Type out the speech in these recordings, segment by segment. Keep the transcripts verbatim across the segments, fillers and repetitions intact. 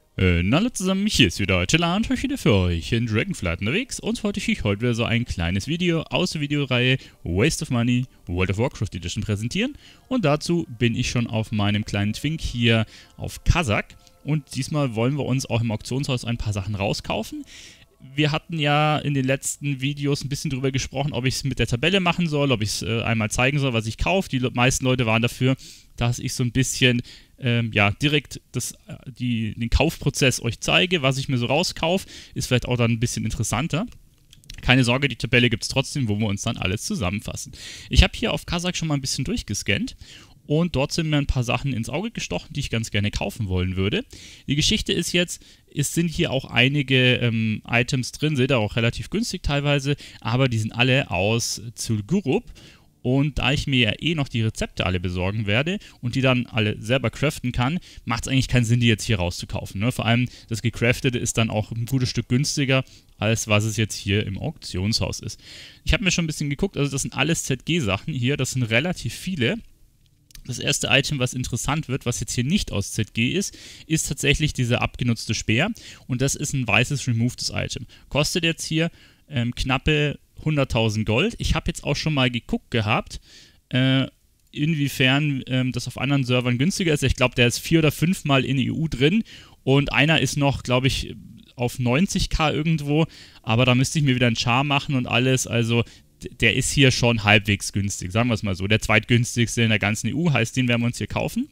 Äh, na alle zusammen, hier ist wieder Tilla und heute wieder für euch in Dragonflight unterwegs und wollte ich euch heute wieder so ein kleines Video aus der Videoreihe Waste of Money World of Warcraft Edition präsentieren und dazu bin ich schon auf meinem kleinen Twink hier auf Kazakh und diesmal wollen wir uns auch im Auktionshaus ein paar Sachen rauskaufen. Wir hatten ja in den letzten Videos ein bisschen drüber gesprochen, ob ich es mit der Tabelle machen soll, ob ich es äh, einmal zeigen soll, was ich kaufe. Die meisten Leute waren dafür, dass ich so ein bisschen ähm, ja, direkt das, die, den Kaufprozess euch zeige, was ich mir so rauskaufe. Ist vielleicht auch dann ein bisschen interessanter. Keine Sorge, die Tabelle gibt es trotzdem, wo wir uns dann alles zusammenfassen. Ich habe hier auf Kazakh schon mal ein bisschen durchgescannt. Und dort sind mir ein paar Sachen ins Auge gestochen, die ich ganz gerne kaufen wollen würde. Die Geschichte ist jetzt, es sind hier auch einige ähm, Items drin, seht ihr auch relativ günstig teilweise, aber die sind alle aus Zul'Gurub. Und da ich mir ja eh noch die Rezepte alle besorgen werde und die dann alle selber craften kann, macht es eigentlich keinen Sinn, die jetzt hier rauszukaufen. Ne? Vor allem das Gecraftete ist dann auch ein gutes Stück günstiger, als was es jetzt hier im Auktionshaus ist. Ich habe mir schon ein bisschen geguckt, also das sind alles Z G-Sachen hier, das sind relativ viele. Das erste Item, was interessant wird, was jetzt hier nicht aus Z G ist, ist tatsächlich dieser abgenutzte Speer. Und das ist ein weißes Removedes Item. Kostet jetzt hier ähm, knappe hunderttausend Gold. Ich habe jetzt auch schon mal geguckt gehabt, äh, inwiefern ähm, das auf anderen Servern günstiger ist. Ich glaube, der ist vier oder fünf Mal in E U drin. Und einer ist noch, glaube ich, auf neunzigtausend irgendwo. Aber da müsste ich mir wieder einen Char machen und alles. Also der ist hier schon halbwegs günstig, sagen wir es mal so. Der zweitgünstigste in der ganzen E U, heißt, den werden wir uns hier kaufen.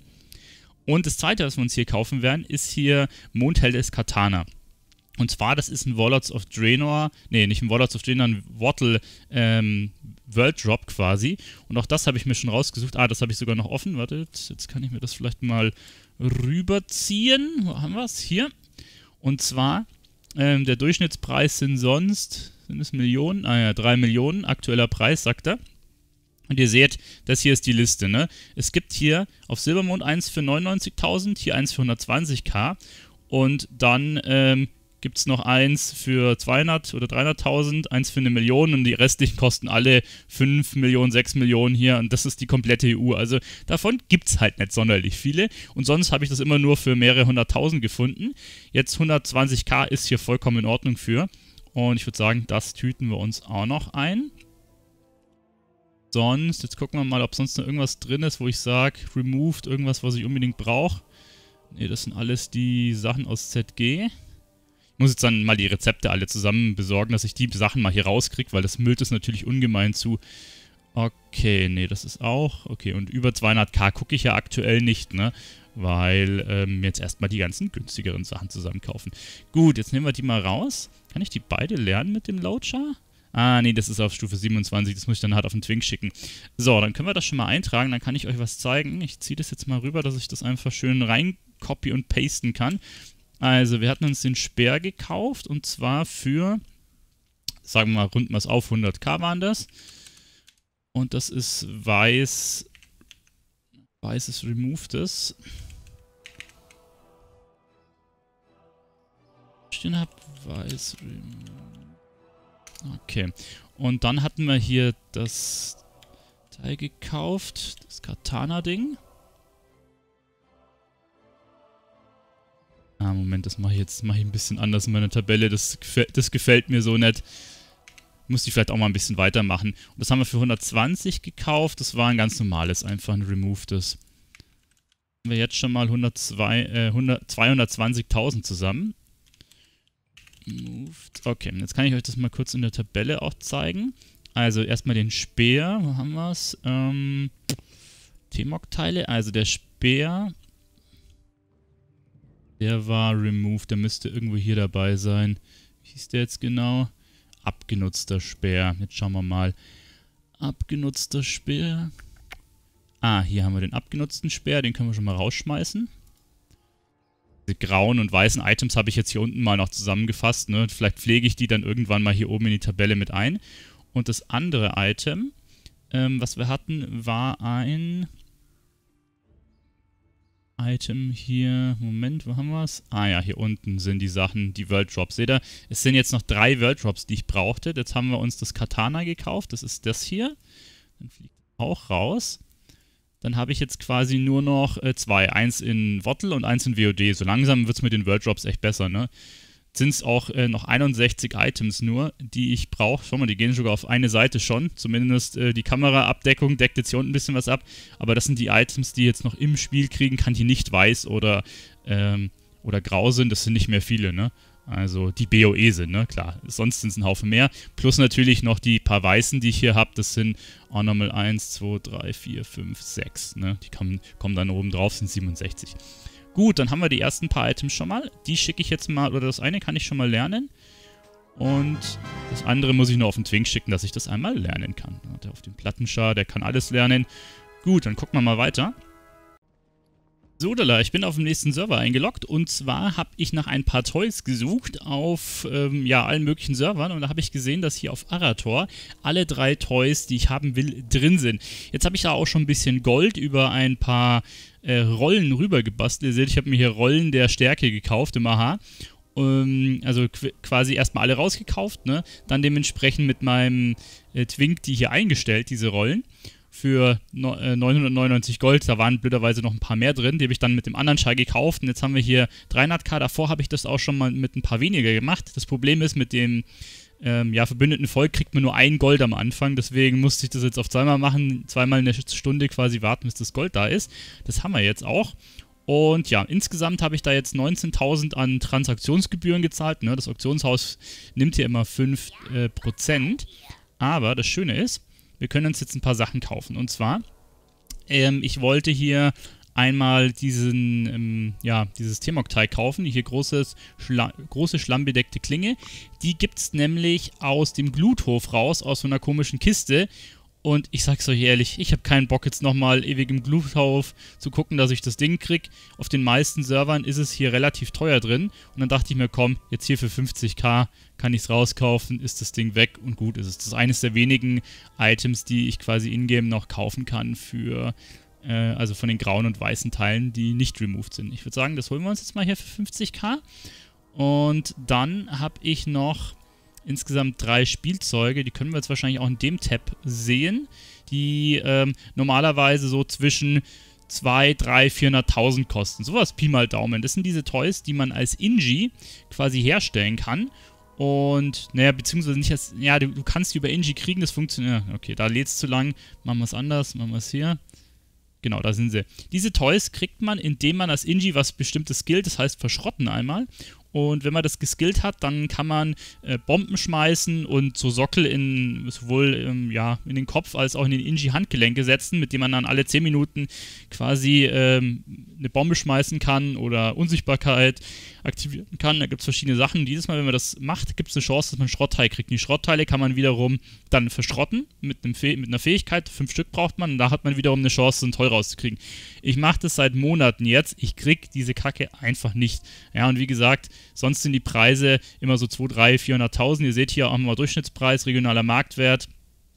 Und das zweite, was wir uns hier kaufen werden, ist hier Mondhelles Katana. Und zwar, das ist ein Warlords of Draenor, nee, nicht ein Warlords of Draenor, ein Wattle ähm, World Drop quasi. Und auch das habe ich mir schon rausgesucht. Ah, das habe ich sogar noch offen. Wartet, jetzt kann ich mir das vielleicht mal rüberziehen. Wo haben wir es? Hier. Und zwar, ähm, der Durchschnittspreis sind sonst... Sind es Millionen? Ah ja, drei Millionen, aktueller Preis, sagt er. Und ihr seht, das hier ist die Liste, ne? Es gibt hier auf Silbermond eins für neunundneunzigtausend, hier eins für hundertzwanzigtausend und dann ähm, gibt es noch eins für zweihundert oder dreihunderttausend, eins für eine Million und die restlichen kosten alle fünf Millionen, sechs Millionen hier und das ist die komplette E U. Also davon gibt es halt nicht sonderlich viele und sonst habe ich das immer nur für mehrere hunderttausend gefunden. Jetzt hundertzwanzigtausend ist hier vollkommen in Ordnung für. Und ich würde sagen, das tüten wir uns auch noch ein. Sonst, jetzt gucken wir mal, ob sonst noch irgendwas drin ist, wo ich sage, removed, irgendwas, was ich unbedingt brauche. Ne, das sind alles die Sachen aus Z G. Ich muss jetzt dann mal die Rezepte alle zusammen besorgen, dass ich die Sachen mal hier rauskriege, weil das müllt es natürlich ungemein zu. Okay, ne, das ist auch. Okay, und über zweihunderttausend gucke ich ja aktuell nicht, ne? Weil ähm, jetzt erstmal die ganzen günstigeren Sachen zusammenkaufen. Gut, jetzt nehmen wir die mal raus. Kann ich die beide lernen mit dem Loadchar? Ah, nee, das ist auf Stufe siebenundzwanzig. Das muss ich dann halt auf den Twink schicken. So, dann können wir das schon mal eintragen. Dann kann ich euch was zeigen. Ich ziehe das jetzt mal rüber, dass ich das einfach schön rein copy und pasten kann. Also, wir hatten uns den Speer gekauft. Und zwar für, sagen wir mal, runden wir es auf, hunderttausend waren das. Und das ist weiß, weißes Removedes. Stehen habe, weiß. Okay. Und dann hatten wir hier das Teil gekauft, das Katana-Ding. Ah, Moment, das mache ich jetzt mache ich ein bisschen anders in meiner Tabelle. Das, das gefällt mir so nicht. Muss ich vielleicht auch mal ein bisschen weitermachen. Und das haben wir für hundertzwanzig gekauft. Das war ein ganz normales, einfach ein Removedes. Haben wir jetzt schon mal hundertzwei, äh, hundert, zweihundertzwanzigtausend zusammen. Moved. Okay, jetzt kann ich euch das mal kurz in der Tabelle auch zeigen. Also erstmal den Speer, wo haben wir es? Ähm, T-Mog-Teile, also der Speer, der war removed, der müsste irgendwo hier dabei sein. Wie hieß der jetzt genau? Abgenutzter Speer, jetzt schauen wir mal. Abgenutzter Speer. Ah, hier haben wir den abgenutzten Speer, den können wir schon mal rausschmeißen. Die grauen und weißen Items habe ich jetzt hier unten mal noch zusammengefasst. Ne? Vielleicht pflege ich die dann irgendwann mal hier oben in die Tabelle mit ein. Und das andere Item, ähm, was wir hatten, war ein Item hier. Moment, wo haben wir es? Ah ja, hier unten sind die Sachen, die World Drops. Seht ihr? Es sind jetzt noch drei World Drops, die ich brauchte. Jetzt haben wir uns das Katana gekauft. Das ist das hier. Dann fliegt auch raus. dann habe ich jetzt quasi nur noch äh, zwei. Eins in Wottel und eins in W O D. So langsam wird es mit den World Drops echt besser, ne? Sind es auch äh, noch einundsechzig Items nur, die ich brauche. Schau mal, die gehen sogar auf eine Seite schon. Zumindest äh, die Kameraabdeckung deckt jetzt hier unten ein bisschen was ab. Aber das sind die Items, die jetzt noch im Spiel kriegen kann, die nicht weiß oder, ähm, oder grau sind. Das sind nicht mehr viele, ne? Also die B O E sind, ne? Klar, sonst sind es ein Haufen mehr. Plus natürlich noch die paar Weißen, die ich hier habe. Das sind auch nochmal eins, zwei, drei, vier, fünf, sechs, ne? Die kommen, kommen dann oben drauf, sind siebenundsechzig. Gut, dann haben wir die ersten paar Items schon mal. Die schicke ich jetzt mal, oder das eine kann ich schon mal lernen. Und das andere muss ich nur auf den Twink schicken, dass ich das einmal lernen kann. Der auf den Plattenschar, der kann alles lernen. Gut, dann gucken wir mal weiter. So, Dalla, ich bin auf dem nächsten Server eingeloggt und zwar habe ich nach ein paar Toys gesucht auf ähm, ja, allen möglichen Servern und da habe ich gesehen, dass hier auf Arator alle drei Toys, die ich haben will, drin sind. Jetzt habe ich da auch schon ein bisschen Gold über ein paar äh, Rollen rüber gebastelt. Ihr seht, ich habe mir hier Rollen der Stärke gekauft im A H. Ähm, also qu quasi erstmal alle rausgekauft, ne? Dann dementsprechend mit meinem äh, Twink die hier eingestellt, diese Rollen. Für neunhundertneunundneunzig Gold, da waren blöderweise noch ein paar mehr drin, die habe ich dann mit dem anderen Schei gekauft und jetzt haben wir hier dreihunderttausend, davor habe ich das auch schon mal mit ein paar weniger gemacht. Das Problem ist, mit dem ähm, ja, verbündeten Volk kriegt man nur ein Gold am Anfang, deswegen musste ich das jetzt auf zweimal machen, zweimal eine Stunde quasi warten, bis das Gold da ist. Das haben wir jetzt auch. Und ja, insgesamt habe ich da jetzt neunzehntausend an Transaktionsgebühren gezahlt, ne? Das Auktionshaus nimmt hier immer fünf Prozent, äh, aber das Schöne ist, wir können uns jetzt ein paar Sachen kaufen. Und zwar, ähm, ich wollte hier einmal diesen, ähm, ja, dieses Temoktai kaufen. Hier großes, Schla große schlammbedeckte Klinge. Die gibt es nämlich aus dem Gluthof raus, aus so einer komischen Kiste. Und ich sag's euch ehrlich, ich habe keinen Bock jetzt nochmal ewig im Gluthof zu gucken, dass ich das Ding krieg. Auf den meisten Servern ist es hier relativ teuer drin. Und dann dachte ich mir, komm, jetzt hier für fünfzigtausend kann ich es rauskaufen, ist das Ding weg und gut ist es. Das ist eines der wenigen Items, die ich quasi in-game noch kaufen kann für, äh, also von den grauen und weißen Teilen, die nicht removed sind. Ich würde sagen, das holen wir uns jetzt mal hier für fünfzigtausend. Und dann habe ich noch insgesamt drei Spielzeuge, die können wir jetzt wahrscheinlich auch in dem Tab sehen, die ähm, normalerweise so zwischen zweihunderttausend, dreihunderttausend, vierhunderttausend kosten. Sowas Pi mal Daumen. Das sind diese Toys, die man als Ingi quasi herstellen kann. Und, naja, beziehungsweise nicht als, ja, du, du kannst die über Ingi kriegen, das funktioniert. Okay, da lädt es zu lang. Machen wir es anders, machen wir es hier. Genau, da sind sie. Diese Toys kriegt man, indem man als Ingi was Bestimmtes skillt, das heißt verschrotten einmal. Und wenn man das geskillt hat, dann kann man äh, Bomben schmeißen und so Sockel in sowohl ähm, ja, in den Kopf als auch in den Ingi-Handgelenke setzen, mit dem man dann alle zehn Minuten quasi ähm, eine Bombe schmeißen kann oder Unsichtbarkeit aktivieren kann. Da gibt es verschiedene Sachen. Und jedes Mal, wenn man das macht, gibt es eine Chance, dass man Schrottteil kriegt. Und die Schrottteile kann man wiederum dann verschrotten mit, einem mit einer Fähigkeit. Fünf Stück braucht man und da hat man wiederum eine Chance, so ein Toy rauszukriegen. Ich mache das seit Monaten jetzt. Ich krieg diese Kacke einfach nicht. Ja, und wie gesagt, sonst sind die Preise immer so zweihunderttausend, dreihunderttausend, vierhunderttausend. Ihr seht hier auch mal Durchschnittspreis, regionaler Marktwert,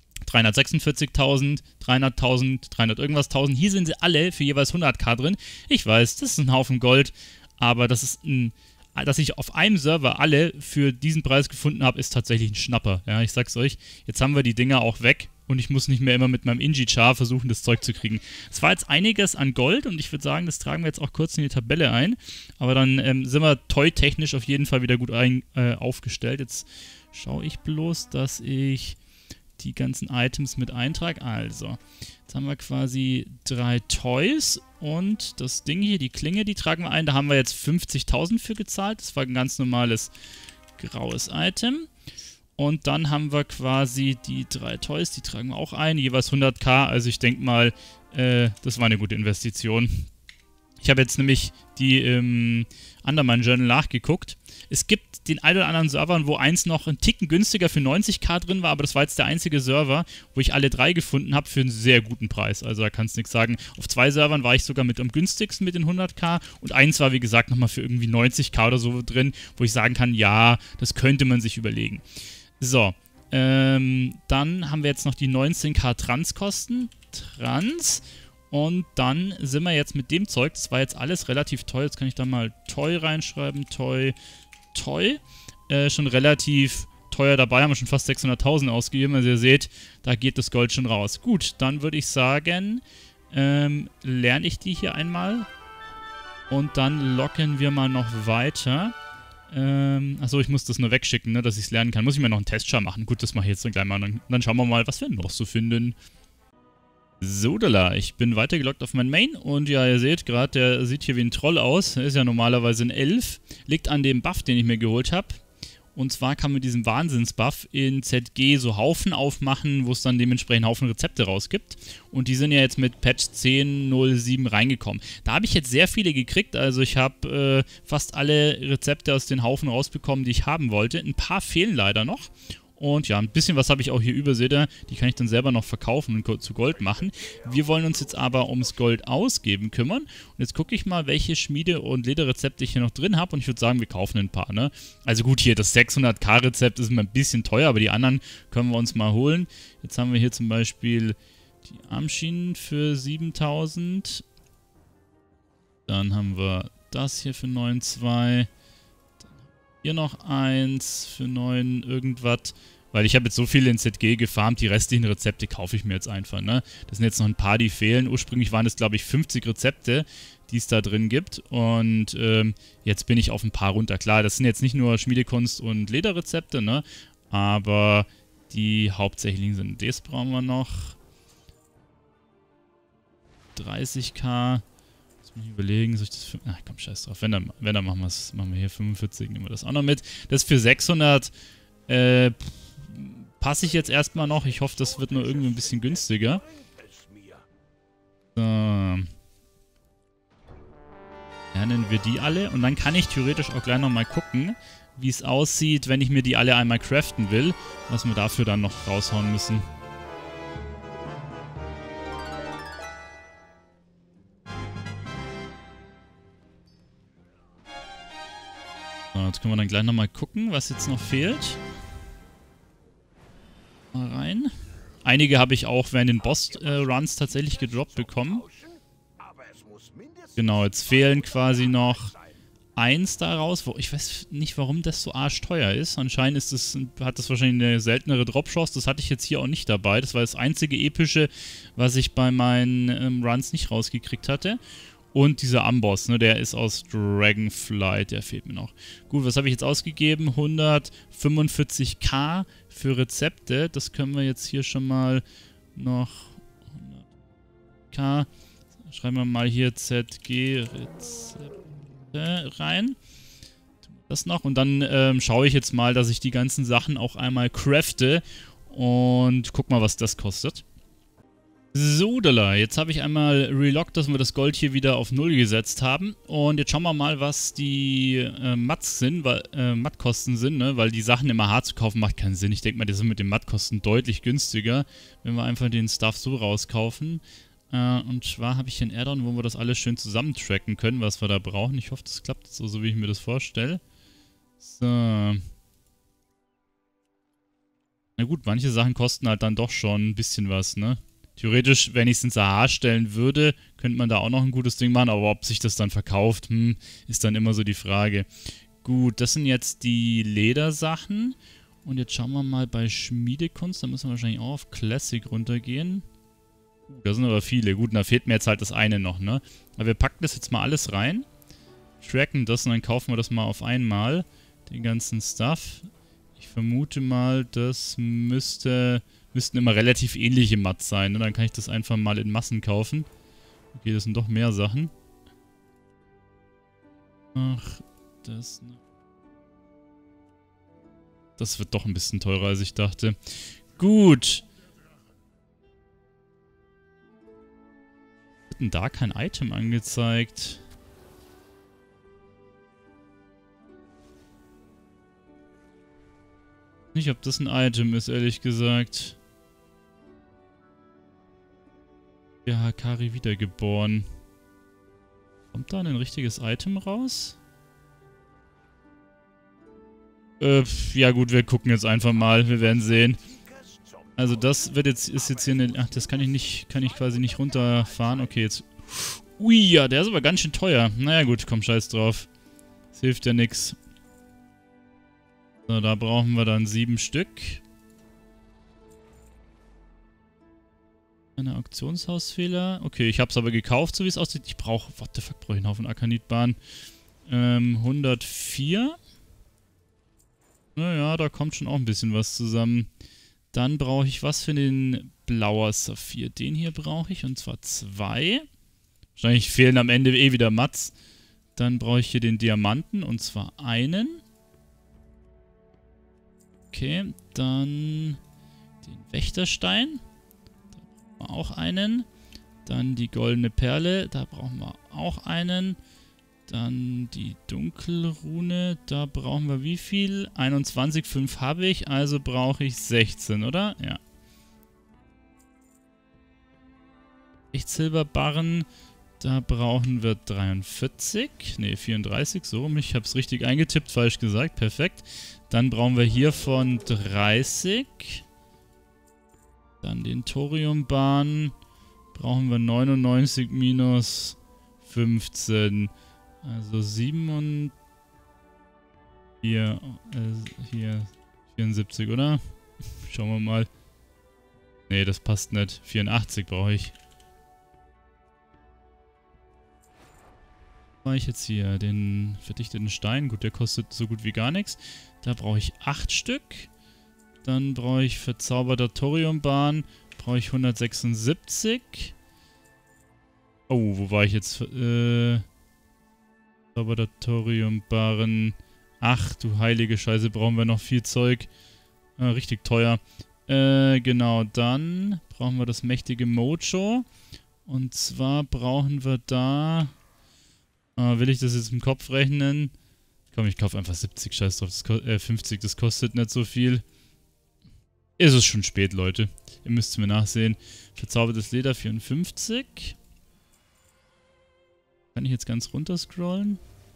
dreihundertsechsundvierzigtausend, dreihunderttausend, dreihundert irgendwas tausend. Hier sind sie alle für jeweils hunderttausend drin. Ich weiß, das ist ein Haufen Gold, aber das ist ein, dass ich auf einem Server alle für diesen Preis gefunden habe, ist tatsächlich ein Schnapper. Ja, ich sag's euch, jetzt haben wir die Dinger auch weg. Und ich muss nicht mehr immer mit meinem Ingi-Char versuchen, das Zeug zu kriegen. Es war jetzt einiges an Gold und ich würde sagen, das tragen wir jetzt auch kurz in die Tabelle ein. Aber dann ähm, sind wir toy-technisch auf jeden Fall wieder gut ein, äh, aufgestellt. Jetzt schaue ich bloß, dass ich die ganzen Items mit eintrage. Also, jetzt haben wir quasi drei Toys und das Ding hier, die Klinge, die tragen wir ein. Da haben wir jetzt fünfzigtausend für gezahlt. Das war ein ganz normales graues Item. Und dann haben wir quasi die drei Toys, die tragen wir auch ein, jeweils hunderttausend. Also ich denke mal, äh, das war eine gute Investition. Ich habe jetzt nämlich die im Undermine Journal nachgeguckt. Es gibt den einen oder anderen Servern, wo eins noch einen Ticken günstiger für neunzigtausend drin war, aber das war jetzt der einzige Server, wo ich alle drei gefunden habe für einen sehr guten Preis. Also da kannst du nichts sagen. Auf zwei Servern war ich sogar mit am günstigsten mit den hunderttausend und eins war, wie gesagt, nochmal für irgendwie neunzigtausend oder so drin, wo ich sagen kann, ja, das könnte man sich überlegen. So, ähm, dann haben wir jetzt noch die neunzehntausend Transkosten. Trans. Und dann sind wir jetzt mit dem Zeug, das war jetzt alles relativ teuer, jetzt kann ich da mal Toy reinschreiben, Toy, Toy, äh, schon relativ teuer dabei, haben wir schon fast sechshunderttausend ausgegeben, also ihr seht, da geht das Gold schon raus. Gut, dann würde ich sagen, ähm, lerne ich die hier einmal. Und dann locken wir mal noch weiter. Ähm, achso, ich muss das nur wegschicken, ne, dass ich es lernen kann. Muss ich mir noch einen Testschar machen. Gut, das mache ich jetzt dann gleich mal. Dann, dann schauen wir mal, was wir noch so finden. So, da, ich bin weitergeloggt auf mein Main. Und ja, ihr seht gerade, der sieht hier wie ein Troll aus. Er ist ja normalerweise ein Elf. Liegt an dem Buff, den ich mir geholt habe. Und zwar kann man mit diesem Wahnsinnsbuff in Z G so Haufen aufmachen, wo es dann dementsprechend Haufen Rezepte rausgibt. Und die sind ja jetzt mit Patch zehn Punkt null sieben reingekommen. Da habe ich jetzt sehr viele gekriegt, also ich habe äh, fast alle Rezepte aus den Haufen rausbekommen, die ich haben wollte. Ein paar fehlen leider noch. Und ja, ein bisschen was habe ich auch hier über, seht ihr, die kann ich dann selber noch verkaufen und zu Gold machen. Wir wollen uns jetzt aber ums Gold ausgeben kümmern. Und jetzt gucke ich mal, welche Schmiede- und Lederrezepte ich hier noch drin habe. Und ich würde sagen, wir kaufen ein paar, ne? Also gut, hier das sechshundert K Rezept ist mir ein bisschen teuer, aber die anderen können wir uns mal holen. Jetzt haben wir hier zum Beispiel die Armschienen für siebentausend. Dann haben wir das hier für neun Komma zwei. Hier noch eins für neun irgendwas. Weil ich habe jetzt so viel in Z G gefarmt, die restlichen Rezepte kaufe ich mir jetzt einfach, ne? Das sind jetzt noch ein paar, die fehlen. Ursprünglich waren es, glaube ich, fünfzig Rezepte, die es da drin gibt. Und ähm, jetzt bin ich auf ein paar runter. Klar, das sind jetzt nicht nur Schmiedekunst und Lederrezepte, ne? Aber die hauptsächlichen sind. Das brauchen wir noch. dreißig K. Muss ich überlegen, soll ich das für... Ach komm, scheiß drauf. Wenn dann, wenn dann machen, machen wir hier fünfundvierzig, nehmen wir das auch noch mit. Das für sechshundert äh, passe ich jetzt erstmal noch. Ich hoffe, das wird nur irgendwie ein bisschen günstiger. So. Lernen wir die alle. Und dann kann ich theoretisch auch gleich nochmal gucken, wie es aussieht, wenn ich mir die alle einmal craften will. Was wir dafür dann noch raushauen müssen. So, jetzt können wir dann gleich nochmal gucken, was jetzt noch fehlt. Mal rein. Einige habe ich auch während den Boss-Runs äh, tatsächlich gedroppt bekommen. Genau, jetzt fehlen quasi noch eins daraus. Wo, ich weiß nicht, warum das so arschteuer ist. Anscheinend ist das, hat das wahrscheinlich eine seltenere Drop-Chance. Das hatte ich jetzt hier auch nicht dabei. Das war das einzige epische, was ich bei meinen ähm, Runs nicht rausgekriegt hatte. Und dieser Amboss, ne, der ist aus Dragonflight, der fehlt mir noch. Gut, was habe ich jetzt ausgegeben? hundertfünfundvierzig K für Rezepte. Das können wir jetzt hier schon mal noch hundert K. Schreiben wir mal hier Z G Rezepte rein. Das noch. Und dann ähm, schaue ich jetzt mal, dass ich die ganzen Sachen auch einmal crafte. Und guck mal, was das kostet. So, Dalla, jetzt habe ich einmal reloggt, dass wir das Gold hier wieder auf null gesetzt haben. Und jetzt schauen wir mal, was die äh, Mats sind, weil, äh, Mattkosten sind, ne? Weil die Sachen immer hart zu kaufen macht keinen Sinn. Ich denke mal, die sind mit den Mattkosten deutlich günstiger, wenn wir einfach den Stuff so rauskaufen. Äh, und zwar habe ich hier ein Add-on, wo wir das alles schön zusammen tracken können, was wir da brauchen. Ich hoffe, das klappt so, so wie ich mir das vorstelle. So. Na gut, manche Sachen kosten halt dann doch schon ein bisschen was, ne? Theoretisch, wenn ich es ins A H stellen würde, könnte man da auch noch ein gutes Ding machen, aber ob sich das dann verkauft, hm, ist dann immer so die Frage. Gut, das sind jetzt die Ledersachen. Und jetzt schauen wir mal bei Schmiedekunst, da müssen wir wahrscheinlich auch auf Classic runtergehen. Uh, da sind aber viele. Gut, da fehlt mir jetzt halt das eine noch, ne? Aber wir packen das jetzt mal alles rein, tracken das und dann kaufen wir das mal auf einmal, den ganzen Stuff. Ich vermute mal, das müsste... müssten immer relativ ähnliche Mats sein. Ne? Dann kann ich das einfach mal in Massen kaufen. Okay, das sind doch mehr Sachen. Ach, das... Das wird doch ein bisschen teurer, als ich dachte. Gut. Wird denn da kein Item angezeigt? Nicht, ob das ein Item ist, ehrlich gesagt. Ja, Hakari wiedergeboren. Kommt da ein richtiges Item raus? Äh, ja gut, wir gucken jetzt einfach mal. Wir werden sehen. Also das wird jetzt, ist jetzt hier eine... Ach, das kann ich nicht, kann ich quasi nicht runterfahren. Okay, jetzt... Ui, ja, der ist aber ganz schön teuer. Naja gut, komm, scheiß drauf. Das hilft ja nix. So, da brauchen wir dann sieben Stück. Eine Auktionshausfehler. Okay, ich habe es aber gekauft, so wie es aussieht. Ich brauche, what the fuck, brauche ich einen Haufen Akanitbahn. Ähm, hundertvier. Naja, da kommt schon auch ein bisschen was zusammen. Dann brauche ich was für den blauer Saphir. Den hier brauche ich, und zwar zwei. Wahrscheinlich fehlen am Ende eh wieder Mats. Dann brauche ich hier den Diamanten, und zwar einen. Okay, dann den Wächterstein. Da brauchen wir auch einen. Dann die goldene Perle, da brauchen wir auch einen. Dann die Dunkelrune, da brauchen wir wie viel? einundzwanzig, fünf habe ich, also brauche ich sechzehn, oder? Ja. Lichtsilberbarren, da brauchen wir dreiundvierzig, ne, vierunddreißig, so rum, ich habe es richtig eingetippt, falsch gesagt, perfekt. Dann brauchen wir hiervon dreißig. Dann den Thoriumbarren, brauchen wir neunundneunzig minus fünfzehn. Also sieben und hier, äh, hier vierundsiebzig, oder? Schauen wir mal. Nee, das passt nicht. vierundachtzig brauche ich. War ich jetzt hier? Den verdichteten Stein. Gut, der kostet so gut wie gar nichts. Da brauche ich acht Stück. Dann brauche ich verzauberter Thoriumbarren. Brauche ich hundertsechsundsiebzig. Oh, wo war ich jetzt? Äh... Thoriumbarren. Ach du heilige Scheiße, brauchen wir noch viel Zeug. Äh, richtig teuer. Äh, genau, dann brauchen wir das mächtige Mojo. Und zwar brauchen wir da... Äh, will ich das jetzt im Kopf rechnen? Komm, ich kaufe einfach siebzig, scheiß drauf. Das äh, fünfzig, das kostet nicht so viel. Ist es schon spät, Leute. Ihr müsst es mir nachsehen. Verzaubertes Leder vierundfünfzig. Kann ich jetzt ganz runter scrollen?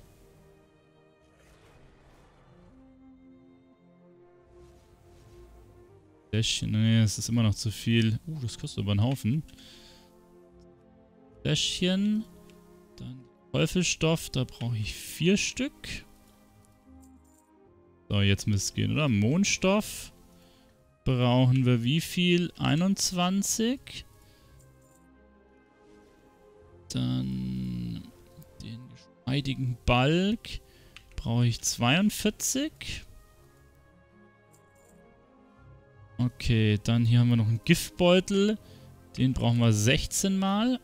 Fläschchen, nee, das ist immer noch zu viel. Uh, das kostet aber einen Haufen. Fläschchen. Dann Teufelsstoff, da brauche ich vier Stück. So, jetzt müsste es gehen, oder? Mondstoff. Brauchen wir wie viel? einundzwanzig. Dann den geschmeidigen Balg brauche ich zweiundvierzig. Okay, dann hier haben wir noch einen Giftbeutel. Den brauchen wir sechzehn Mal.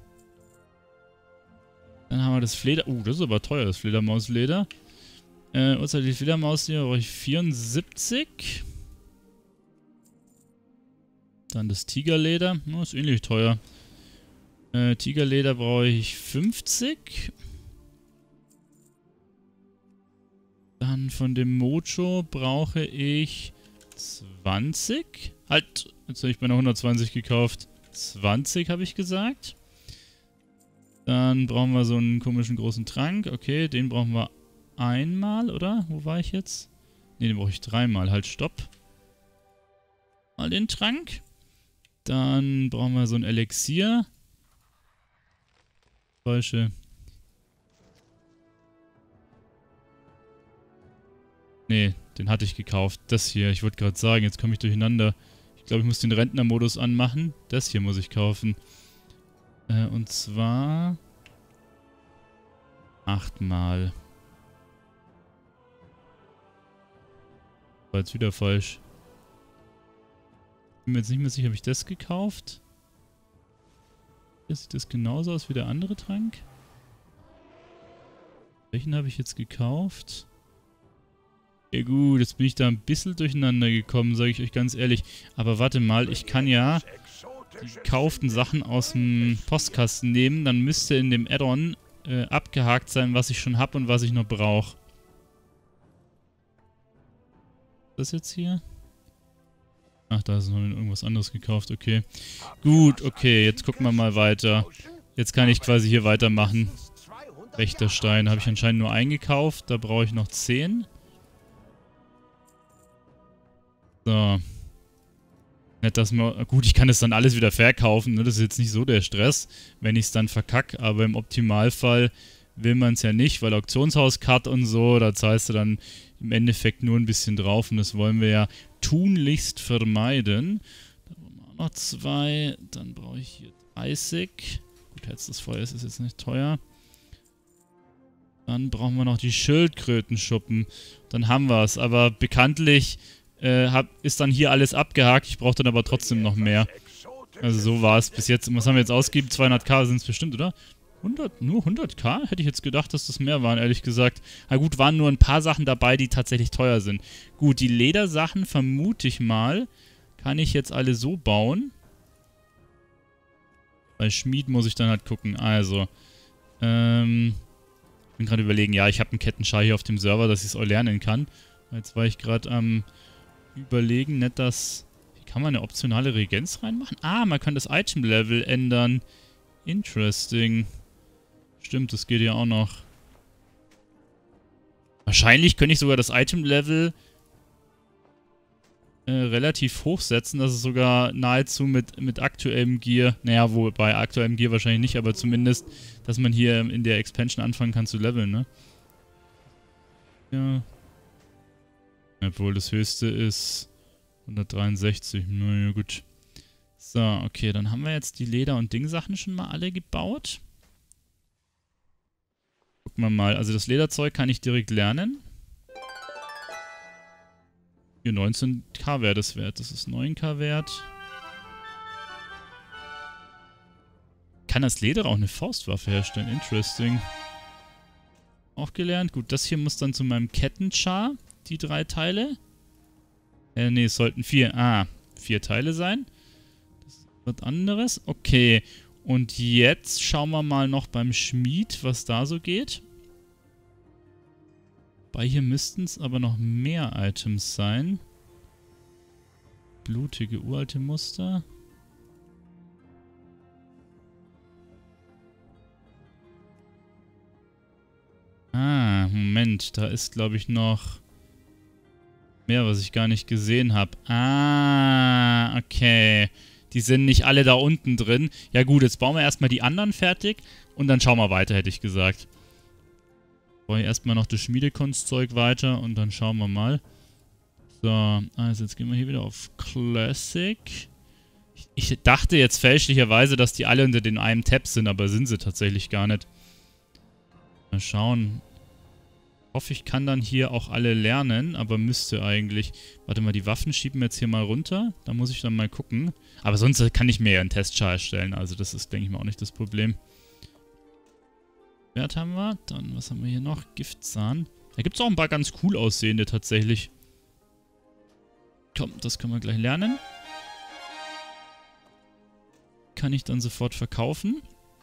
Dann haben wir das Fleder... Uh, das ist aber teuer, das Fledermausleder. Äh, außer die Fledermausleder brauche ich vierundsiebzig. Dann das Tigerleder. Oh, ist ähnlich teuer. Äh, Tigerleder brauche ich fünfzig. Dann von dem Mojo brauche ich zwanzig. Halt, jetzt habe ich bei einer hundertzwanzig gekauft. zwanzig habe ich gesagt. Dann brauchen wir so einen komischen großen Trank. Okay, den brauchen wir einmal, oder? Wo war ich jetzt? Ne, den brauche ich dreimal. Halt, stopp. Mal den Trank. Dann brauchen wir so ein Elixier. Falsche. Nee, den hatte ich gekauft. Das hier, ich wollte gerade sagen, jetzt komme ich durcheinander. Ich glaube, ich muss den Rentnermodus anmachen. Das hier muss ich kaufen. Äh, und zwar... achtmal. War jetzt wieder falsch. Bin mir jetzt nicht mehr sicher, habe ich das gekauft? Sieht das genauso aus wie der andere Trank? Welchen habe ich jetzt gekauft? Ja gut, jetzt bin ich da ein bisschen durcheinander gekommen, sage ich euch ganz ehrlich. Aber warte mal, ich kann ja die gekauften Sachen aus dem Postkasten nehmen. Dann müsste in dem Add-on äh, abgehakt sein, was ich schon habe und was ich noch brauche. Das jetzt hier? Ach, da ist noch irgendwas anderes gekauft, okay. Gut, okay, jetzt gucken wir mal weiter. Jetzt kann ich quasi hier weitermachen. Wächterstein habe ich anscheinend nur eingekauft, da brauche ich noch zehn. So. Nicht, dass man... Gut, ich kann das dann alles wieder verkaufen, ne? Das ist jetzt nicht so der Stress, wenn ich es dann verkacke, aber im Optimalfall will man es ja nicht, weil Auktionshaus-Cut und so, da zahlst du dann im Endeffekt nur ein bisschen drauf und das wollen wir ja tunlichst vermeiden. Da wollen wir auch Noch zwei. Dann brauche ich hier dreißig. Gut, Herz des Feuers ist jetzt nicht teuer. Dann brauchen wir noch die Schildkrötenschuppen. Dann haben wir es. Aber bekanntlich äh, hab, ist dann hier alles abgehakt. Ich brauche dann aber trotzdem noch mehr. Also so war es bis jetzt. Was haben wir jetzt ausgegeben? zweihunderttausend sind es bestimmt, oder? hundert, nur hunderttausend? Hätte ich jetzt gedacht, dass das mehr waren, ehrlich gesagt. Na gut, waren nur ein paar Sachen dabei, die tatsächlich teuer sind. Gut, die Ledersachen vermute ich mal, kann ich jetzt alle so bauen. Bei Schmied muss ich dann halt gucken. Also, ähm, ich bin gerade überlegen, ja, ich habe einen Kettenschar hier auf dem Server, dass ich es auch lernen kann. Jetzt war ich gerade am überlegen, nicht dass... Wie kann man eine optionale Regenz reinmachen? Ah, man kann das Item-Level ändern. Interesting. Stimmt, das geht ja auch noch. Wahrscheinlich könnte ich sogar das Item-Level äh, relativ hoch setzen, dass es sogar nahezu mit, mit aktuellem Gear, naja, wo bei aktuellem Gear wahrscheinlich nicht, aber zumindest, dass man hier in der Expansion anfangen kann zu leveln, ne? Ja. Obwohl das höchste ist hundertdreiundsechzig, naja, gut. So, okay, dann haben wir jetzt die Leder- und Ding-Sachen schon mal alle gebaut. Gucken wir mal, also das Lederzeug kann ich direkt lernen. Hier neunzehntausend wäre das wert, das ist neuntausend wert. Kann das Leder auch eine Faustwaffe herstellen, interesting. Auch gelernt, gut, das hier muss dann zu meinem Kettenchar, die drei Teile. Äh, ne, es sollten vier, ah, vier Teile sein. Das ist was anderes, okay. Und jetzt schauen wir mal noch beim Schmied, was da so geht. Bei hier müssten es aber noch mehr Items sein. Blutige, uralte Muster. Ah, Moment, da ist, glaube ich, noch mehr, was ich gar nicht gesehen habe. Ah, okay. Die sind nicht alle da unten drin. Ja gut, jetzt bauen wir erstmal die anderen fertig und dann schauen wir weiter, hätte ich gesagt. Baue ich erstmal noch das Schmiedekunstzeug weiter und dann schauen wir mal. So, also jetzt gehen wir hier wieder auf Classic. Ich, ich dachte jetzt fälschlicherweise, dass die alle unter den einem Tab sind, aber sind sie tatsächlich gar nicht. Mal schauen. Ich hoffe, ich kann dann hier auch alle lernen, aber müsste eigentlich. Warte mal, die Waffen schieben wir jetzt hier mal runter. Da muss ich dann mal gucken. Aber sonst kann ich mir ja einen Testchar erstellen. Also das ist, denke ich mal, auch nicht das Problem. Wert haben wir. Dann, was haben wir hier noch? Giftzahn. Da gibt es auch ein paar ganz cool aussehende tatsächlich. Komm, das können wir gleich lernen. Kann ich dann sofort verkaufen.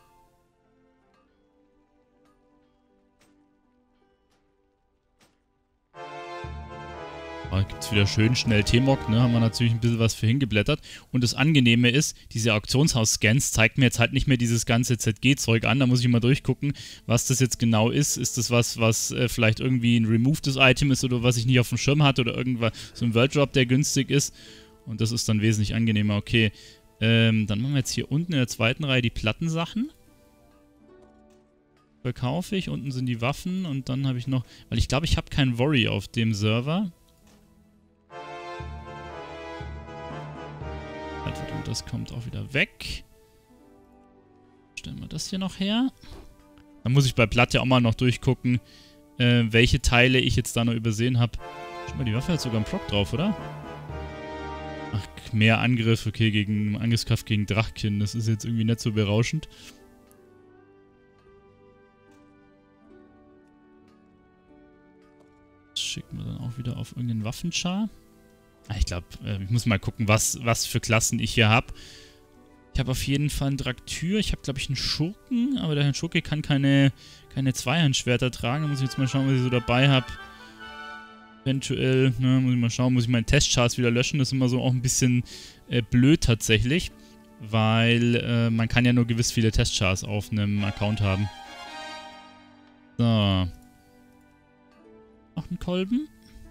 Da gibt es wieder schön schnell T-Mog, ne? Haben wir natürlich ein bisschen was für hingeblättert. Und das Angenehme ist, diese Auktionshaus-Scans zeigt mir jetzt halt nicht mehr dieses ganze Z G-Zeug an. Da muss ich mal durchgucken, was das jetzt genau ist. Ist das was, was äh, vielleicht irgendwie ein removedes Item ist oder was ich nicht auf dem Schirm hatte oder irgendwas, so ein World-Drop, der günstig ist. Und das ist dann wesentlich angenehmer. Okay, ähm, dann machen wir jetzt hier unten in der zweiten Reihe die Plattensachen. Verkaufe ich. Unten sind die Waffen und dann habe ich noch, weil ich glaube, ich habe keinen Worry auf dem Server. Das kommt auch wieder weg. Stellen wir das hier noch her. Dann muss ich bei Platte auch mal noch durchgucken, äh, welche Teile ich jetzt da noch übersehen habe. Schau mal, die Waffe hat sogar einen Proc drauf, oder? Ach, mehr Angriff, okay, gegen Angriffskraft gegen Drachkin. Das ist jetzt irgendwie nicht so berauschend. Das schicken wir dann auch wieder auf irgendeinen Waffenchar. Ich glaube, ich muss mal gucken, was, was für Klassen ich hier habe. Ich habe auf jeden Fall einen Draktyr. Ich habe, glaube ich, einen Schurken. Aber der Schurke kann keine, keine Zweihandschwerter tragen. Da muss ich jetzt mal schauen, was ich so dabei habe. Eventuell, ne, muss ich mal schauen, muss ich meinen Testchars wieder löschen. Das ist immer so auch ein bisschen äh, blöd tatsächlich. Weil äh, man kann ja nur gewiss viele Testchars auf einem Account haben. So. Noch ein Kolben.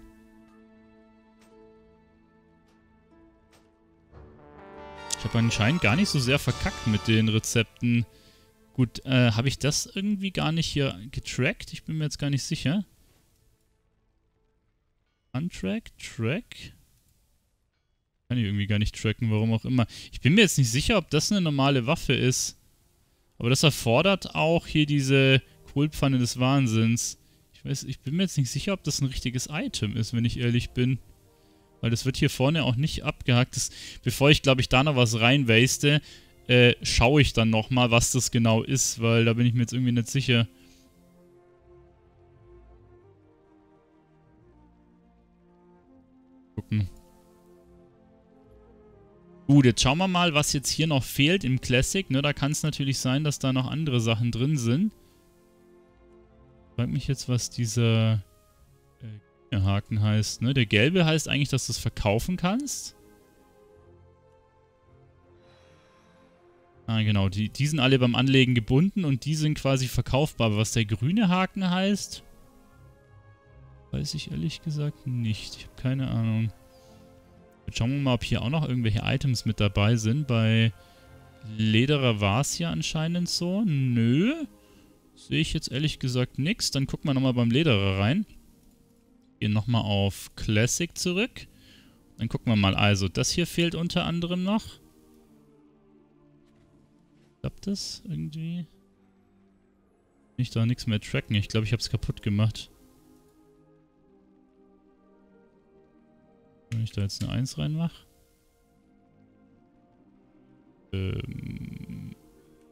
Ich habe anscheinend gar nicht so sehr verkackt mit den Rezepten. Gut, äh, habe ich das irgendwie gar nicht hier getrackt? Ich bin mir jetzt gar nicht sicher. Untrack, Track. Kann ich irgendwie gar nicht tracken, warum auch immer. Ich bin mir jetzt nicht sicher, ob das eine normale Waffe ist. Aber das erfordert auch hier diese Kohlpfanne des Wahnsinns. Ich weiß, ich bin mir jetzt nicht sicher, ob das ein richtiges Item ist, wenn ich ehrlich bin. Weil das wird hier vorne auch nicht abgehakt. Das, bevor ich, glaube ich, da noch was rein waste, äh, schaue ich dann nochmal, was das genau ist, weil da bin ich mir jetzt irgendwie nicht sicher. Gucken. Gut, jetzt schauen wir mal, was jetzt hier noch fehlt im Classic. Ne, da kann es natürlich sein, dass da noch andere Sachen drin sind. Ich frage mich jetzt, was dieser äh, Haken heißt. Ne? Der gelbe heißt eigentlich, dass du es verkaufen kannst. Ah, genau. Die, die sind alle beim Anlegen gebunden und die sind quasi verkaufbar. Aber was der grüne Haken heißt, weiß ich ehrlich gesagt nicht. Ich habe keine Ahnung. Jetzt schauen wir mal, ob hier auch noch irgendwelche Items mit dabei sind. Bei Lederer war es ja anscheinend so. Nö. Sehe ich jetzt ehrlich gesagt nichts. Dann gucken wir nochmal beim Lederer rein. Gehen nochmal auf Classic zurück. Dann gucken wir mal. Also, das hier fehlt unter anderem noch. Klappt das irgendwie? Kann ich da nichts mehr tracken? Ich glaube, ich habe es kaputt gemacht. Wenn ich da jetzt eine eins reinmache. Ähm.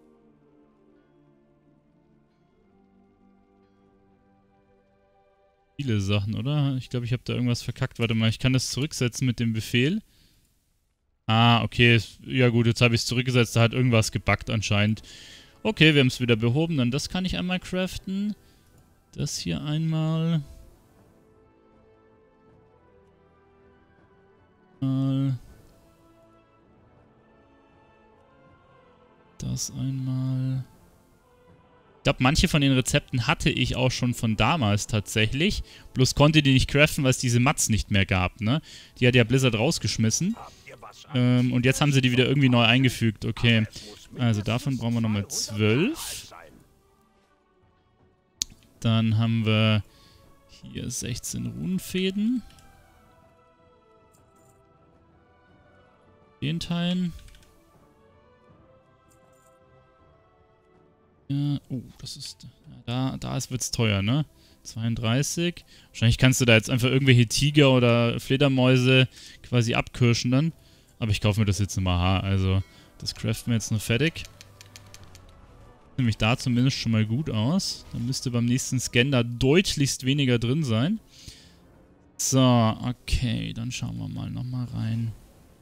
Viele Sachen, oder? Ich glaube, ich habe da irgendwas verkackt. Warte mal, ich kann das zurücksetzen mit dem Befehl. Ah, okay. Ja gut, jetzt habe ich es zurückgesetzt. Da hat irgendwas gebuggt anscheinend. Okay, wir haben es wieder behoben. Dann das kann ich einmal craften. Das hier einmal. Das einmal. Ich glaube, manche von den Rezepten hatte ich auch schon von damals tatsächlich. Bloß konnte die nicht craften, weil es diese Mats nicht mehr gab, ne? Die hat ja Blizzard rausgeschmissen. Ähm, und jetzt haben sie die wieder irgendwie neu eingefügt. Okay. Also davon brauchen wir nochmal zwölf. Dann haben wir hier sechzehn Runenfäden. Den teilen. Ja, oh, das ist... Da, da wird es teuer, ne? zweiunddreißig. Wahrscheinlich kannst du da jetzt einfach irgendwelche Tiger oder Fledermäuse quasi abkirschen dann. Aber ich kaufe mir das jetzt nochmal H. Also, das craften wir jetzt noch fertig. Sieht nämlich da zumindest schon mal gut aus. Dann müsste beim nächsten Scan da deutlichst weniger drin sein. So, okay. Dann schauen wir mal nochmal rein.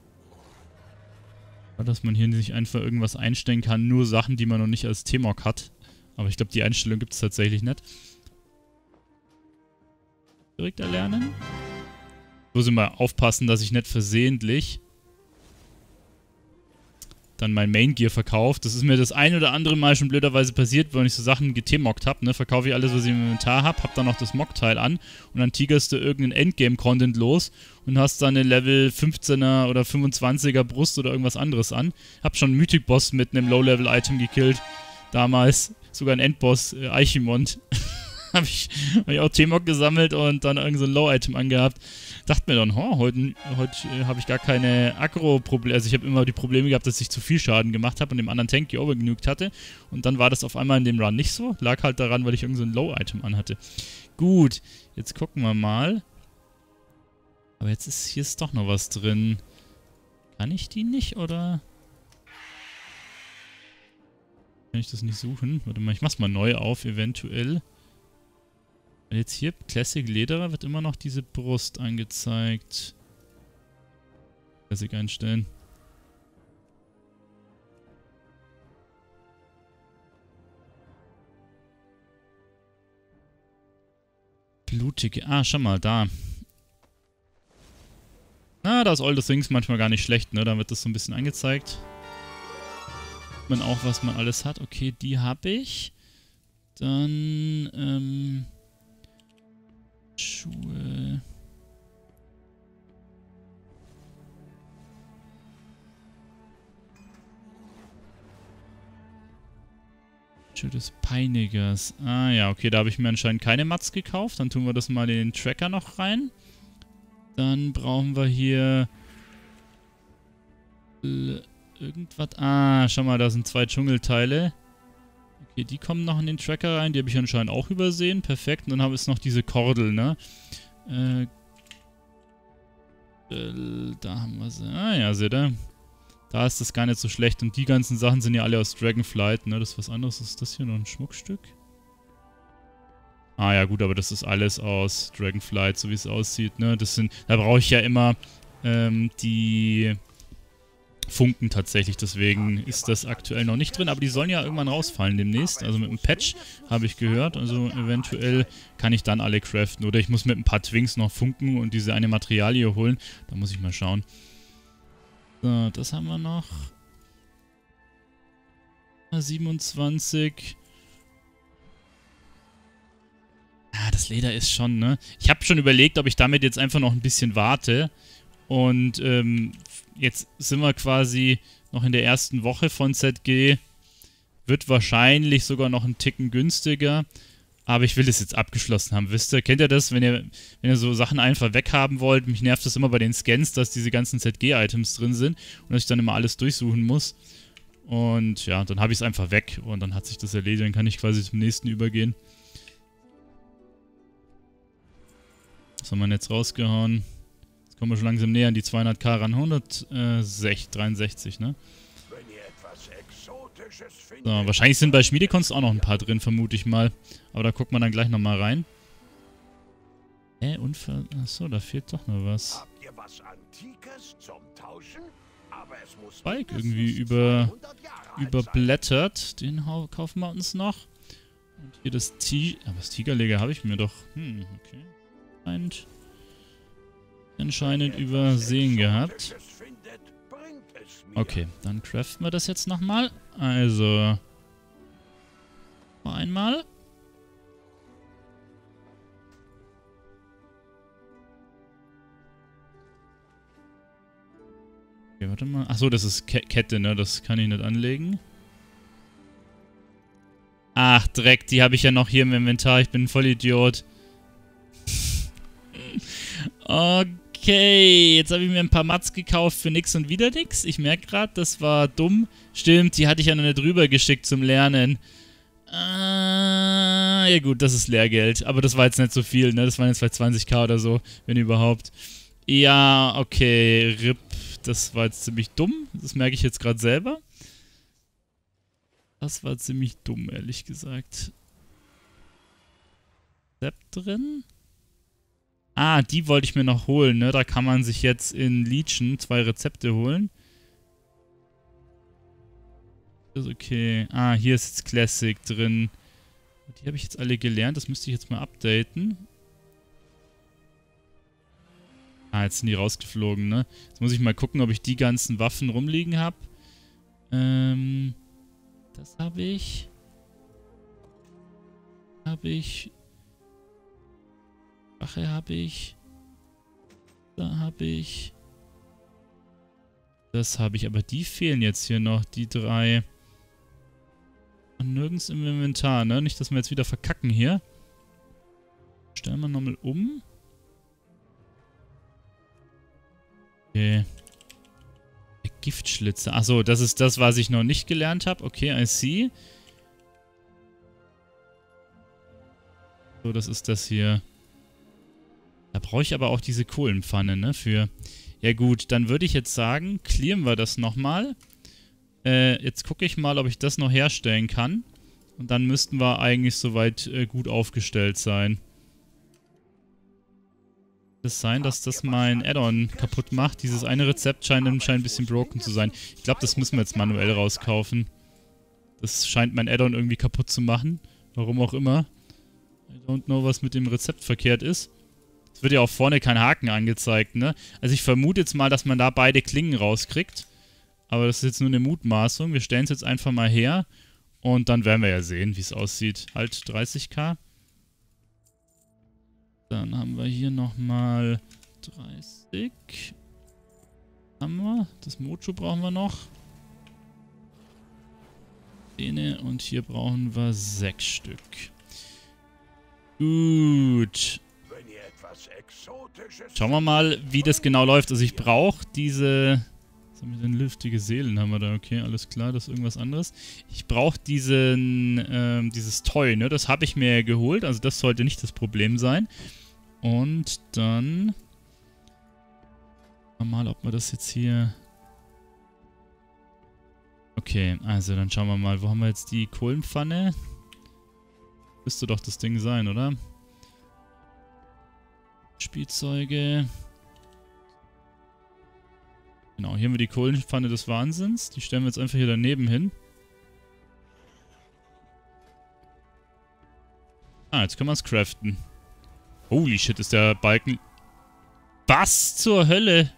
Dass man hier nicht einfach irgendwas einstellen kann, nur Sachen, die man noch nicht als T-Mock hat. Aber ich glaube, die Einstellung gibt es tatsächlich nicht. Direkt erlernen. Muss immer aufpassen, dass ich nicht versehentlich dann mein Main Gear verkauft. Das ist mir das ein oder andere Mal schon blöderweise passiert, wenn ich so Sachen getemockt habe, ne? Verkaufe ich alles, was ich im Inventar habe, hab dann noch das Mock-Teil an und dann tigerst du irgendeinen Endgame-Content los und hast dann eine Level fünfzehner oder fünfundzwanziger Brust oder irgendwas anderes an. Hab schon einen Mythic-Boss mit einem Low-Level-Item gekillt. Damals sogar einen Endboss, äh, Eichimond. habe ich, hab ich auch T-Mock gesammelt und dann irgend so ein Low-Item angehabt. Dachte mir dann, oh, heute, heute äh, habe ich gar keine Aggro-Probleme. Also ich habe immer die Probleme gehabt, dass ich zu viel Schaden gemacht habe und dem anderen Tank geovergenügt hatte. Und dann war das auf einmal in dem Run nicht so. Lag halt daran, weil ich irgend so ein Low-Item anhatte. Gut, jetzt gucken wir mal. Aber jetzt ist hier ist doch noch was drin. Kann ich die nicht, oder? Kann ich das nicht suchen? Warte mal, ich mach's mal neu auf, eventuell. Jetzt hier, Classic Lederer, wird immer noch diese Brust angezeigt. Classic einstellen. Blutige. Ah, schau mal, da. Na, da ist All the Things manchmal gar nicht schlecht, ne? Da wird das so ein bisschen angezeigt. Man auch, was man alles hat. Okay, die habe ich. Dann, ähm... Schuhe. Schuhe des Peinigers. Ah ja, okay, da habe ich mir anscheinend keine Mats gekauft. Dann tun wir das mal in den Tracker noch rein. Dann brauchen wir hier L irgendwas. Ah, schau mal, da sind zwei Dschungelteile. Okay, die kommen noch in den Tracker rein. Die habe ich anscheinend auch übersehen. Perfekt. Und dann habe ich noch diese Kordel, ne? Äh, äh, da haben wir sie. Ah ja, seht ihr? Da ist das gar nicht so schlecht. Und die ganzen Sachen sind ja alle aus Dragonflight, ne? Das ist was anderes. Ist das hier noch ein Schmuckstück? Ah ja, gut, aber das ist alles aus Dragonflight, so wie es aussieht, ne? Das sind, da brauche ich ja immer ähm, die Funken tatsächlich, deswegen ist das aktuell noch nicht drin, aber die sollen ja irgendwann rausfallen demnächst, also mit einem Patch, habe ich gehört, also eventuell kann ich dann alle craften, oder ich muss mit ein paar Twinks noch Funken und diese eine Materialie holen, da muss ich mal schauen. So, das haben wir noch. siebenundzwanzig. Ah, das Leder ist schon, ne? Ich habe schon überlegt, ob ich damit jetzt einfach noch ein bisschen warte. Und ähm, jetzt sind wir quasi noch in der ersten Woche von Z G. Wird wahrscheinlich sogar noch einen Ticken günstiger. Aber ich will das jetzt abgeschlossen haben, wisst ihr? Kennt ihr das, wenn ihr, wenn ihr so Sachen einfach weghaben wollt? Mich nervt das immer bei den Scans, dass diese ganzen Z G-Items drin sind und dass ich dann immer alles durchsuchen muss. Und ja, dann habe ich es einfach weg und dann hat sich das erledigt. Dann kann ich quasi zum nächsten übergehen. Was haben wir jetzt rausgehauen? Jetzt kommen wir schon langsam näher an die zweihundert K ran. hundertdreiundsechzig, ne? So, wahrscheinlich sind bei Schmiedekunst auch noch ein paar drin, vermute ich mal. Aber da guckt man dann gleich nochmal rein. Hä, Unfall... Achso, da fehlt doch noch was. Spike irgendwie über... überblättert. Den kaufen wir uns noch. Und hier das T... Aber das Tigerleger habe ich mir doch... Hm, okay. Anscheinend... Anscheinend übersehen gehabt. Okay, dann craften wir das jetzt nochmal. Also... Noch einmal. Okay, warte mal. Achso, das ist Ke Kette, ne? Das kann ich nicht anlegen. Ach, Dreck, die habe ich ja noch hier im Inventar. Ich bin ein Vollidiot. Okay, jetzt habe ich mir ein paar Mats gekauft für nix und wieder nix. Ich merke gerade, das war dumm. Stimmt, die hatte ich ja noch nicht rüber geschickt zum Lernen. Ah, ja gut, das ist Lehrgeld. Aber das war jetzt nicht so viel, ne? Das waren jetzt vielleicht zwanzig K oder so, wenn überhaupt. Ja, okay, R I P. Das war jetzt ziemlich dumm. Das merke ich jetzt gerade selber. Das war ziemlich dumm, ehrlich gesagt. Rezept drin? Ah, die wollte ich mir noch holen, ne? Da kann man sich jetzt in Legion zwei Rezepte holen. Das ist okay. Ah, hier ist jetzt Classic drin. Die habe ich jetzt alle gelernt. Das müsste ich jetzt mal updaten. Ah, jetzt sind die rausgeflogen, ne? Jetzt muss ich mal gucken, ob ich die ganzen Waffen rumliegen habe. Ähm... Das habe ich. Habe ich. Wache habe ich. Da habe ich. Das habe ich, aber die fehlen jetzt hier noch, die drei. Und nirgends im Inventar, ne? Nicht, dass wir jetzt wieder verkacken hier. Stellen wir nochmal um. Okay. Der Giftschlitzer. Achso, das ist das, was ich noch nicht gelernt habe. Okay, I see. So, das ist das hier. Da brauche ich aber auch diese Kohlenpfanne, ne? Für... Ja gut, dann würde ich jetzt sagen, clearen wir das nochmal. Äh, jetzt gucke ich mal, ob ich das noch herstellen kann. Und dann müssten wir eigentlich soweit äh, gut aufgestellt sein. Es sein, dass das mein Add-on kaputt macht. Dieses eine Rezept scheint, scheint ein bisschen broken zu sein. Ich glaube, das müssen wir jetzt manuell rauskaufen. Das scheint mein Add-on irgendwie kaputt zu machen. Warum auch immer. I don't know, was mit dem Rezept verkehrt ist. Es wird ja auch vorne kein Haken angezeigt, ne? Also ich vermute jetzt mal, dass man da beide Klingen rauskriegt. Aber das ist jetzt nur eine Mutmaßung. Wir stellen es jetzt einfach mal her. Und dann werden wir ja sehen, wie es aussieht. Halt dreißig K. Dann haben wir hier nochmal dreißig. Haben wir. Das Mojo brauchen wir noch. Zähne. Und hier brauchen wir sechs Stück. Gut. Schauen wir mal, wie das genau läuft. Also ich brauche diese Was haben wir denn? Lüftige Seelen haben wir da. Okay, alles klar, das ist irgendwas anderes. Ich brauche diesen, ähm, dieses Toy, ne? Das habe ich mir geholt. Also das sollte nicht das Problem sein. Und dann... mal, ob wir das jetzt hier... Okay, also dann schauen wir mal. Wo haben wir jetzt die Kohlenpfanne? Müsste doch das Ding sein, oder? Spielzeuge... Genau, hier haben wir die Kohlenpfanne des Wahnsinns. Die stellen wir jetzt einfach hier daneben hin. Ah, jetzt können wir es craften. Holy shit, ist der Balken... Was zur Hölle?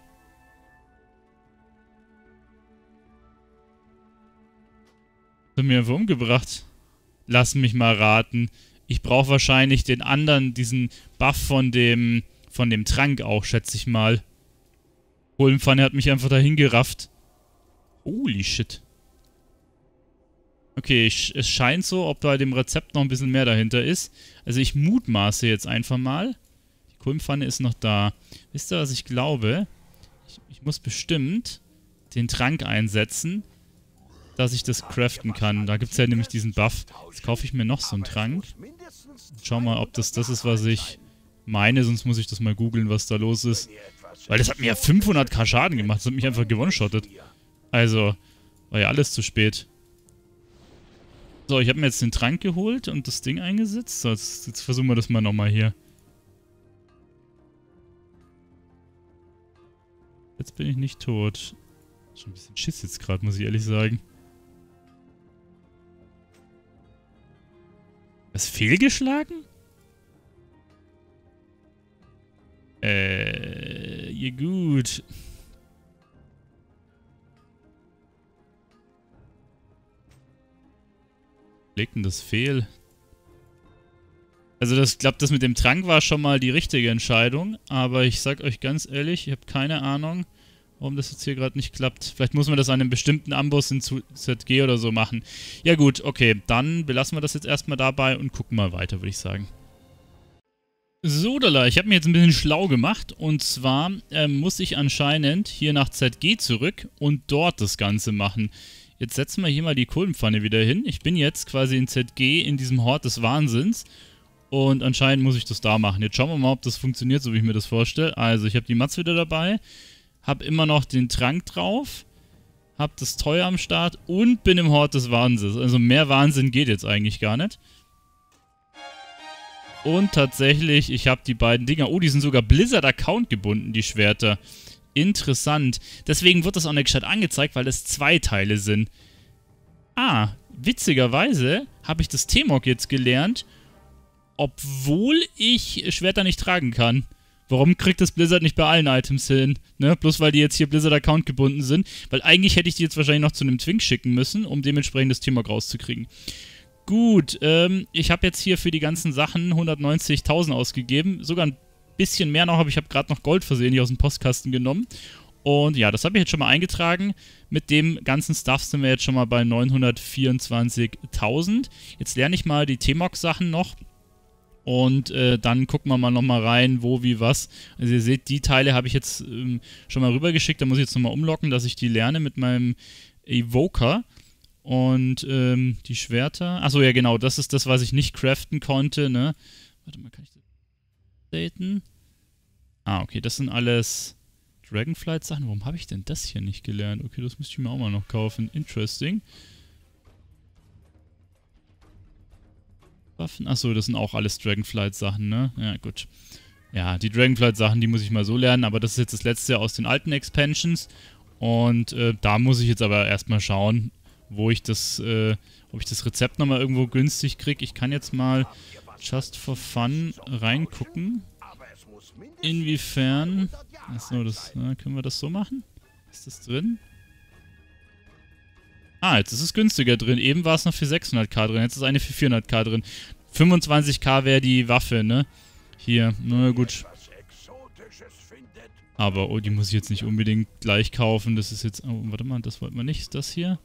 Hat mir einfach umgebracht. Lass mich mal raten. Ich brauche wahrscheinlich den anderen, diesen Buff von dem, von dem Trank auch, schätze ich mal. Kohlenpfanne hat mich einfach dahin gerafft. Holy shit. Okay, ich, es scheint so, ob bei dem Rezept noch ein bisschen mehr dahinter ist. Also ich mutmaße jetzt einfach mal. Die Kohlenpfanne ist noch da. Wisst ihr, was ich glaube? Ich, ich muss bestimmt den Trank einsetzen, dass ich das craften kann. Da gibt es ja nämlich diesen Buff. Jetzt kaufe ich mir noch so einen Trank. Schau mal, ob das das ist, was ich meine. Sonst muss ich das mal googeln, was da los ist. Weil das hat mir ja fünfhunderttausend Schaden gemacht. Das hat mich einfach gewone-shottet. Also, war ja alles zu spät. So, ich habe mir jetzt den Trank geholt und das Ding eingesetzt. So, jetzt, jetzt versuchen wir das mal nochmal hier. Jetzt bin ich nicht tot. Schon ein bisschen Schiss jetzt gerade, muss ich ehrlich sagen. Was, fehlgeschlagen? Äh, ja gut. Legt denn das fehl? Also das, ich glaube, das mit dem Trank war schon mal die richtige Entscheidung. Aber ich sag euch ganz ehrlich, ich habe keine Ahnung, warum das jetzt hier gerade nicht klappt. Vielleicht muss man das an einem bestimmten Amboss in Z G oder so machen. Ja gut, okay. Dann belassen wir das jetzt erstmal dabei und gucken mal weiter, würde ich sagen. So, Dalla, ich habe mir jetzt ein bisschen schlau gemacht. Und zwar ähm, muss ich anscheinend hier nach Z G zurück und dort das Ganze machen. Jetzt setzen wir hier mal die Kohlenpfanne wieder hin. Ich bin jetzt quasi in Z G in diesem Hort des Wahnsinns. Und anscheinend muss ich das da machen. Jetzt schauen wir mal, ob das funktioniert, so wie ich mir das vorstelle. Also, ich habe die Mats wieder dabei. Habe immer noch den Trank drauf. Habe das Toy am Start. Und bin im Hort des Wahnsinns. Also, mehr Wahnsinn geht jetzt eigentlich gar nicht. Und tatsächlich, ich habe die beiden Dinger... Oh, die sind sogar Blizzard-Account gebunden, die Schwerter. Interessant. Deswegen wird das auch nicht gescheit angezeigt, weil es zwei Teile sind. Ah, witzigerweise habe ich das T-Mog jetzt gelernt, obwohl ich Schwerter nicht tragen kann. Warum kriegt das Blizzard nicht bei allen Items hin? Ne? Bloß weil die jetzt hier Blizzard-Account gebunden sind. Weil eigentlich hätte ich die jetzt wahrscheinlich noch zu einem Twink schicken müssen, um dementsprechend das T-Mog rauszukriegen. Gut, ähm, ich habe jetzt hier für die ganzen Sachen hundertneunzigtausend ausgegeben. Sogar ein bisschen mehr noch, aber ich habe gerade noch Gold versehentlich aus dem Postkasten genommen. Und ja, das habe ich jetzt schon mal eingetragen. Mit dem ganzen Stuff sind wir jetzt schon mal bei neunhundertvierundzwanzigtausend. Jetzt lerne ich mal die T-Mog-Sachen noch. Und äh, dann gucken wir mal nochmal rein, wo, wie, was. Also ihr seht, die Teile habe ich jetzt ähm, schon mal rübergeschickt. Da muss ich jetzt nochmal umlocken, dass ich die lerne mit meinem Evoker. Und ähm, die Schwerter. Achso, ja genau, das ist das, was ich nicht craften konnte, ne? Warte mal, kann ich das daten? Ah, okay, das sind alles Dragonflight-Sachen. Warum habe ich denn das hier nicht gelernt? Okay, das müsste ich mir auch mal noch kaufen. Interesting. Waffen. Achso, das sind auch alles Dragonflight-Sachen, ne? Ja, gut. Ja, die Dragonflight-Sachen, die muss ich mal so lernen, aber das ist jetzt das letzte aus den alten Expansions. Und äh, da muss ich jetzt aber erstmal schauen, wo ich das, äh, ob ich das Rezept nochmal irgendwo günstig kriege. Ich kann jetzt mal just for fun reingucken. Inwiefern... Achso, das, äh, können wir das so machen? Ist das drin? Ah, jetzt ist es günstiger drin. Eben war es noch für sechshunderttausend drin. Jetzt ist eine für vierhunderttausend drin. fünfundzwanzigtausend wäre die Waffe, ne? Hier, na gut. Aber, oh, die muss ich jetzt nicht unbedingt gleich kaufen. Das ist jetzt... Oh, warte mal, das wollten wir nicht. Ist das hier?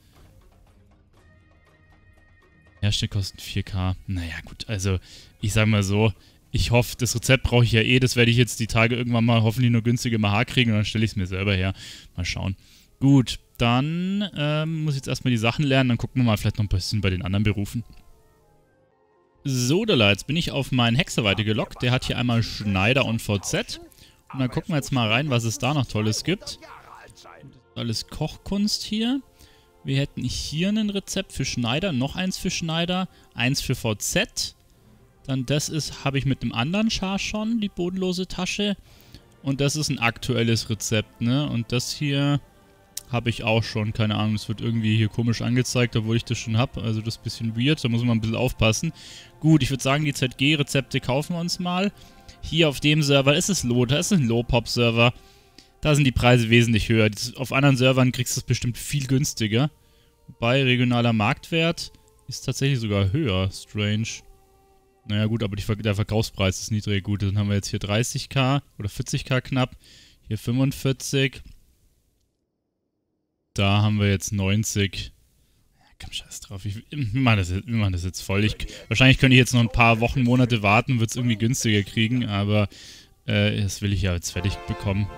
Hersteller kosten viertausend. Naja, gut, also, ich sag mal so, ich hoffe, das Rezept brauche ich ja eh, das werde ich jetzt die Tage irgendwann mal hoffentlich nur günstige M H kriegen und dann stelle ich es mir selber her. Mal schauen. Gut, dann ähm, muss ich jetzt erstmal die Sachen lernen, dann gucken wir mal vielleicht noch ein bisschen bei den anderen Berufen. So, da jetzt bin ich auf meinen Hexer weitergelockt. Der hat hier einmal Schneider und V Z. Und dann gucken wir jetzt mal rein, was es da noch Tolles gibt. Alles Kochkunst hier. Wir hätten hier ein Rezept für Schneider, noch eins für Schneider, eins für V Z. Dann das ist, habe ich mit dem anderen Char schon, die bodenlose Tasche. Und das ist ein aktuelles Rezept, ne? Und das hier habe ich auch schon, keine Ahnung, das wird irgendwie hier komisch angezeigt, obwohl ich das schon habe. Also das ist ein bisschen weird, da muss man ein bisschen aufpassen. Gut, ich würde sagen, die Z G-Rezepte kaufen wir uns mal. Hier auf dem Server ist es Low, da ist ein Low-Pop-Server. Da sind die Preise wesentlich höher. Auf anderen Servern kriegst du es bestimmt viel günstiger. Wobei regionaler Marktwert ist tatsächlich sogar höher. Strange. Naja gut, aber die, der Verkaufspreis ist niedrig. Gut, dann haben wir jetzt hier dreißigtausend oder vierzigtausend knapp. Hier fünfundvierzig. Da haben wir jetzt neunzig. Ja, komm, scheiß drauf. Ich, wir, machen das, wir machen das jetzt voll. Ich, wahrscheinlich könnte ich jetzt noch ein paar Wochen, Monate warten und würde es irgendwie günstiger kriegen. Aber äh, das will ich ja jetzt fertig bekommen.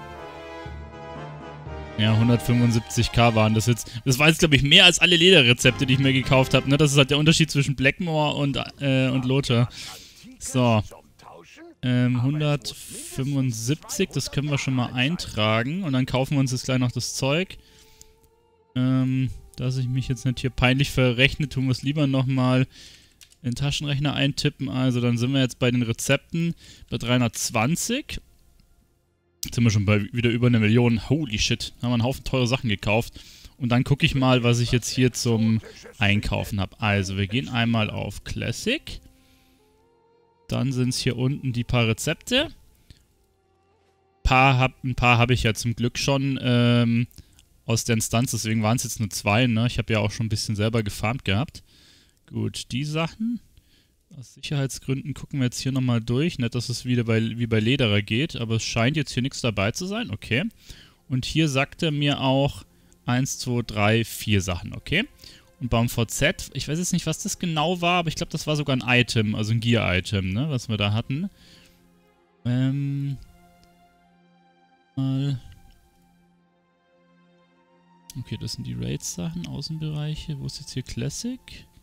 Ja, hundertfünfundsiebzigtausend waren das jetzt. Das war jetzt, glaube ich, mehr als alle Lederrezepte, die ich mir gekauft habe. Ne? Das ist halt der Unterschied zwischen Blackmore und, äh, und Lothar. So. Ähm, hundertfünfundsiebzig, das können wir schon mal eintragen. Und dann kaufen wir uns jetzt gleich noch das Zeug. Ähm, dass ich mich jetzt nicht hier peinlich verrechne, tun wir es lieber nochmal in den Taschenrechner eintippen. Also dann sind wir jetzt bei den Rezepten bei dreihundertzwanzig. Jetzt sind wir schon bei wieder über eine Million. Holy shit. Haben wir einen Haufen teure Sachen gekauft. Und dann gucke ich mal, was ich jetzt hier zum Einkaufen habe. Also, wir gehen einmal auf Classic. Dann sind es hier unten die paar Rezepte. Paar hab, ein paar habe ich ja zum Glück schon ähm, aus der Instanz. Deswegen waren es jetzt nur zwei. Ne? Ich habe ja auch schon ein bisschen selber gefarmt gehabt. Gut, die Sachen. Aus Sicherheitsgründen gucken wir jetzt hier nochmal durch. Nicht, dass es wieder bei, wie bei Lederer geht, aber es scheint jetzt hier nichts dabei zu sein. Okay. Und hier sagt er mir auch eins, zwei, drei, vier Sachen. Okay. Und beim V Z, ich weiß jetzt nicht, was das genau war, aber ich glaube, das war sogar ein Item, also ein Gear-Item, ne, was wir da hatten. Ähm. Mal. Okay, das sind die Raid-Sachen, Außenbereiche. Wo ist jetzt hier Classic?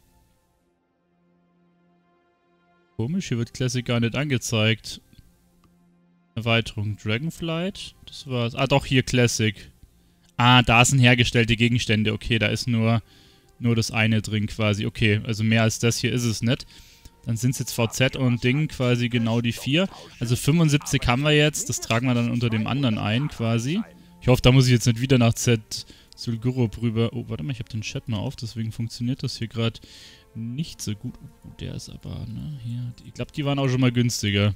Komisch, hier wird Classic gar nicht angezeigt. Erweiterung Dragonflight. Das war's. Ah, doch, hier Classic. Ah, da sind hergestellte Gegenstände. Okay, da ist nur, nur das eine drin quasi. Okay, also mehr als das hier ist es nicht. Dann sind es jetzt V Z und Ding quasi genau die vier. Also fünfundsiebzig haben wir jetzt. Das tragen wir dann unter dem anderen ein quasi. Ich hoffe, da muss ich jetzt nicht wieder nach Z Zul'Gurub rüber. Oh, warte mal, ich habe den Chat mal auf. Deswegen funktioniert das hier gerade nicht so gut. Oh, der ist aber, ne, hier. Ich glaube, die waren auch schon mal günstiger.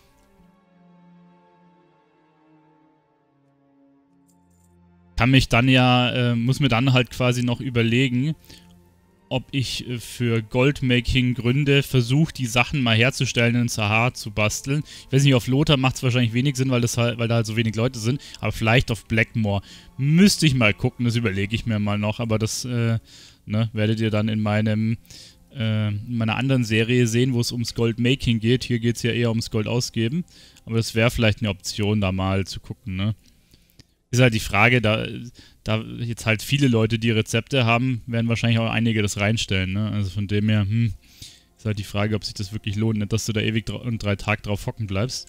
Kann mich dann ja, äh, muss mir dann halt quasi noch überlegen, ob ich äh, für Goldmaking-Gründe versuche, die Sachen mal herzustellen und in Sahar zu basteln. Ich weiß nicht, auf Lothar macht es wahrscheinlich wenig Sinn, weil, das halt, weil da halt so wenig Leute sind, aber vielleicht auf Blackmore. Müsste ich mal gucken, das überlege ich mir mal noch, aber das äh, ne, werdet ihr dann in meinem äh, in meiner anderen Serie sehen, wo es ums Goldmaking geht. Hier geht es ja eher ums Gold ausgeben, aber das wäre vielleicht eine Option, da mal zu gucken, ne? Ist halt die Frage, da, da jetzt halt viele Leute, die Rezepte haben, werden wahrscheinlich auch einige das reinstellen, ne? Also von dem her, hm, ist halt die Frage, ob sich das wirklich lohnt, nicht, dass du da ewig und drei Tage drauf hocken bleibst.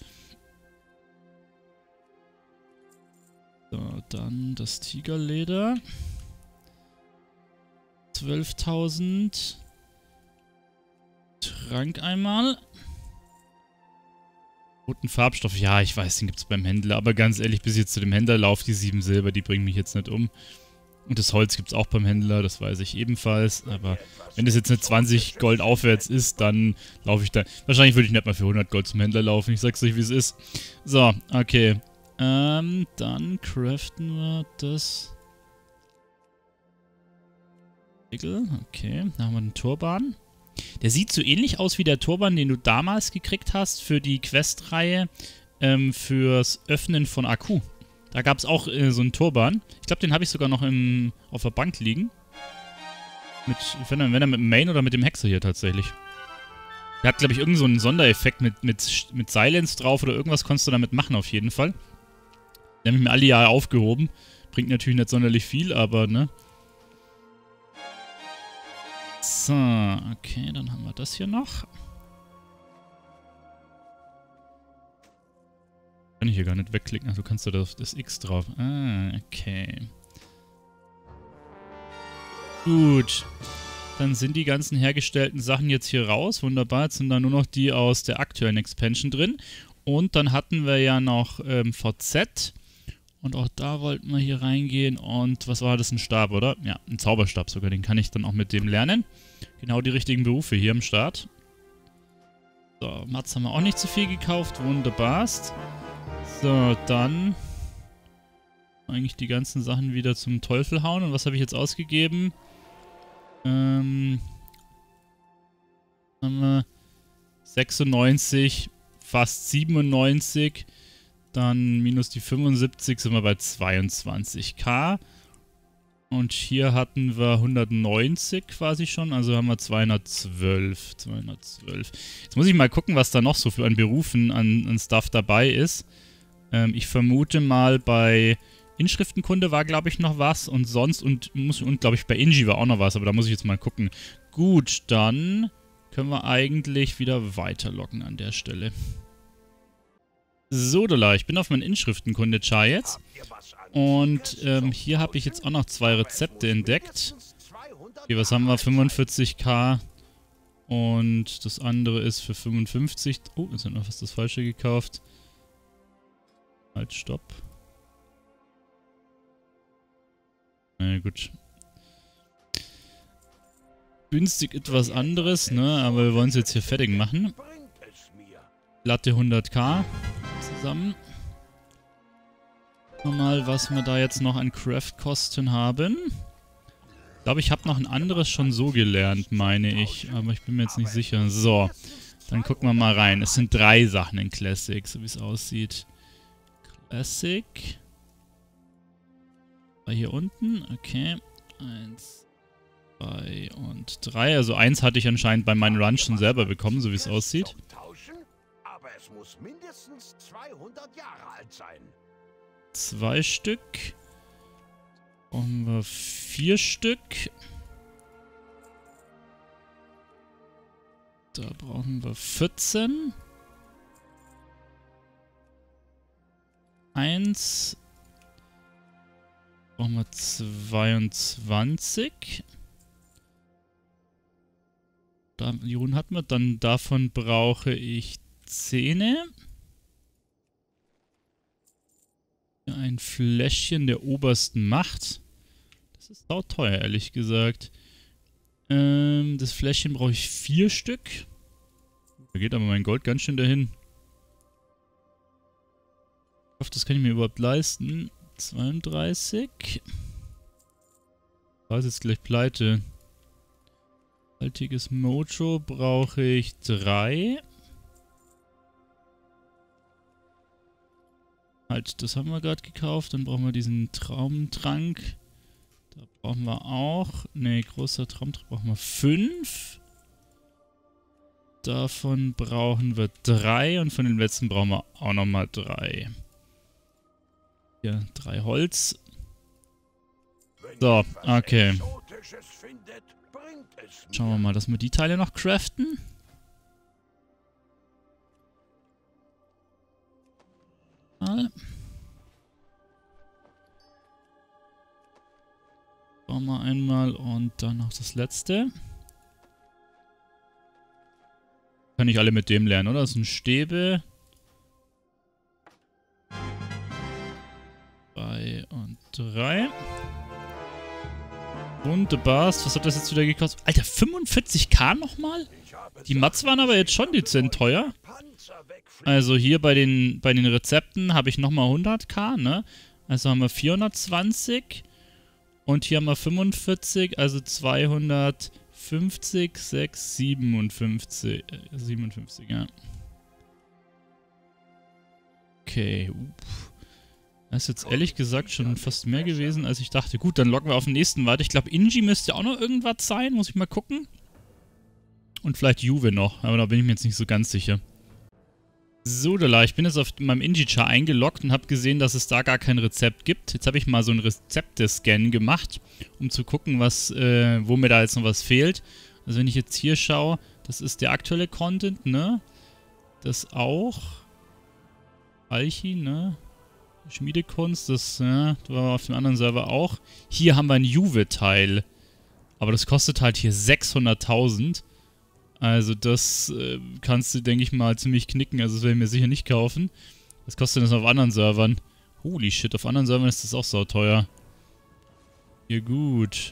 So, dann das Tigerleder. zwölftausend. Trank einmal. Roten Farbstoff, ja, ich weiß, den gibt es beim Händler, aber ganz ehrlich, bis jetzt zu dem Händler laufe, die sieben Silber, die bringen mich jetzt nicht um. Und das Holz gibt es auch beim Händler, das weiß ich ebenfalls, aber wenn das jetzt nicht zwanzig Gold aufwärts ist, dann laufe ich da. Wahrscheinlich würde ich nicht mal für hundert Gold zum Händler laufen, ich sag's euch, wie es ist. So, okay. Ähm, dann craften wir das. Okay, da haben wir einen Turban. Der sieht so ähnlich aus wie der Turban, den du damals gekriegt hast für die Questreihe ähm, fürs Öffnen von Akku. Da gab es auch äh, so einen Turban. Ich glaube, den habe ich sogar noch im, auf der Bank liegen. Mit, wenn er, wenn er mit dem Main oder mit dem Hexer hier tatsächlich. Der hat, glaube ich, irgend so einen Sondereffekt mit, mit, mit Silence drauf oder irgendwas konntest du damit machen auf jeden Fall. Den habe ich mir alle Jahre aufgehoben. Bringt natürlich nicht sonderlich viel, aber, ne? So, okay, dann haben wir das hier noch. Kann ich hier gar nicht wegklicken. Ach, du kannst da das, das X drauf. Ah, okay. Gut. Dann sind die ganzen hergestellten Sachen jetzt hier raus. Wunderbar. Jetzt sind da nur noch die aus der aktuellen Expansion drin. Und dann hatten wir ja noch ähm, V Z. Und auch da wollten wir hier reingehen. Und was war das? Ein Stab, oder? Ja, ein Zauberstab sogar. Den kann ich dann auch mit dem lernen. Genau die richtigen Berufe hier am Start. So, Mats haben wir auch nicht zu viel gekauft. Wunderbarst. So, dann eigentlich die ganzen Sachen wieder zum Teufel hauen. Und was habe ich jetzt ausgegeben? Ähm, haben wir sechsundneunzig, fast siebenundneunzig. Dann minus die fünfundsiebzig sind wir bei zweiundzwanzigtausend. Und hier hatten wir hundertneunzig quasi schon, also haben wir zweihundertzwölf. zweihundertzwölf. Jetzt muss ich mal gucken, was da noch so für an Berufen, an, an Stuff dabei ist. Ähm, ich vermute mal, bei Inschriftenkunde war, glaube ich, noch was und sonst, und, muss, und glaube ich, bei Inji war auch noch was, aber da muss ich jetzt mal gucken. Gut, dann können wir eigentlich wieder weiterloggen an der Stelle. So, Dola, ich bin auf meinen Inschriftenkunde-Char jetzt. Und ähm, hier habe ich jetzt auch noch zwei Rezepte entdeckt. Okay, was haben wir? fünfundvierzigtausend. Und das andere ist für fünfundfünfzig. Oh, jetzt hat noch fast das Falsche gekauft. Halt, stopp. Na gut. Günstig etwas anderes, ne? Aber wir wollen es jetzt hier fertig machen. Glatte hunderttausend zusammen. Mal, was wir da jetzt noch an Craft-Kosten haben. Ich glaube, ich habe noch ein anderes schon so gelernt, meine ich. Aber ich bin mir jetzt nicht sicher. So, dann gucken wir mal rein. Es sind drei Sachen in Classic, so wie es aussieht. Classic. Hier unten, okay. Eins, zwei und drei. Also eins hatte ich anscheinend bei meinen Runs schon selber bekommen, so wie es aussieht. Aber es muss mindestens zweihundert Jahre alt sein. Zwei Stück. Brauchen wir vier Stück. Da brauchen wir vierzehn. Eins. Brauchen wir zweiundzwanzig. Da, die Runen hatten wir. Dann davon brauche ich zehn. Ein Fläschchen der obersten Macht. Das ist auch teuer, ehrlich gesagt. Ähm, das Fläschchen brauche ich vier Stück. Da geht aber mein Gold ganz schön dahin. Ich hoffe, das kann ich mir überhaupt leisten. zweiunddreißig. Da ist jetzt gleich pleite. Altiges Mojo brauche ich drei. Halt, das haben wir gerade gekauft. Dann brauchen wir diesen Traumtrank. Da brauchen wir auch. Ne, großer Traumtrank brauchen wir fünf. Davon brauchen wir drei. Und von den letzten brauchen wir auch nochmal drei. Hier, drei Holz. So, okay. Schauen wir mal, dass wir die Teile noch craften. Mal. Schauen wir einmal und dann noch das letzte. Kann ich alle mit dem lernen, oder? Das sind Stäbe. Zwei und drei. Wunderbar. Was hat das jetzt wieder gekostet? Alter, fünfundvierzigtausend nochmal? Die Mats waren aber jetzt schon dezent teuer. Also hier bei den, bei den Rezepten habe ich nochmal hunderttausend, ne? Also haben wir vierhundertzwanzig. Und hier haben wir fünfundvierzig, also zweihundertfünfzig, sechs, siebenundfünfzig. Äh, siebenundfünfzig, ja. Okay, uff. Das ist jetzt ehrlich gesagt schon fast mehr gewesen, als ich dachte. Gut, dann loggen wir auf den nächsten weiter. Ich glaube, Inji müsste auch noch irgendwas sein. Muss ich mal gucken. Und vielleicht Juve noch, aber da bin ich mir jetzt nicht so ganz sicher. So, Dala, ich bin jetzt auf meinem Inji-Char eingeloggt und habe gesehen, dass es da gar kein Rezept gibt. Jetzt habe ich mal so einen Rezepte-Scan gemacht, um zu gucken, was, äh, wo mir da jetzt noch was fehlt. Also wenn ich jetzt hier schaue, das ist der aktuelle Content, ne? Das auch. Alchi, ne? Schmiedekunst, das, ja, das war auf dem anderen Server auch. Hier haben wir ein Juve-Teil. Aber das kostet halt hier sechshunderttausend. Also das äh, kannst du, denke ich mal, ziemlich knicken. Also das werde ich mir sicher nicht kaufen. Was kostet das auf anderen Servern? Holy shit, auf anderen Servern ist das auch sauteuer. Ja gut.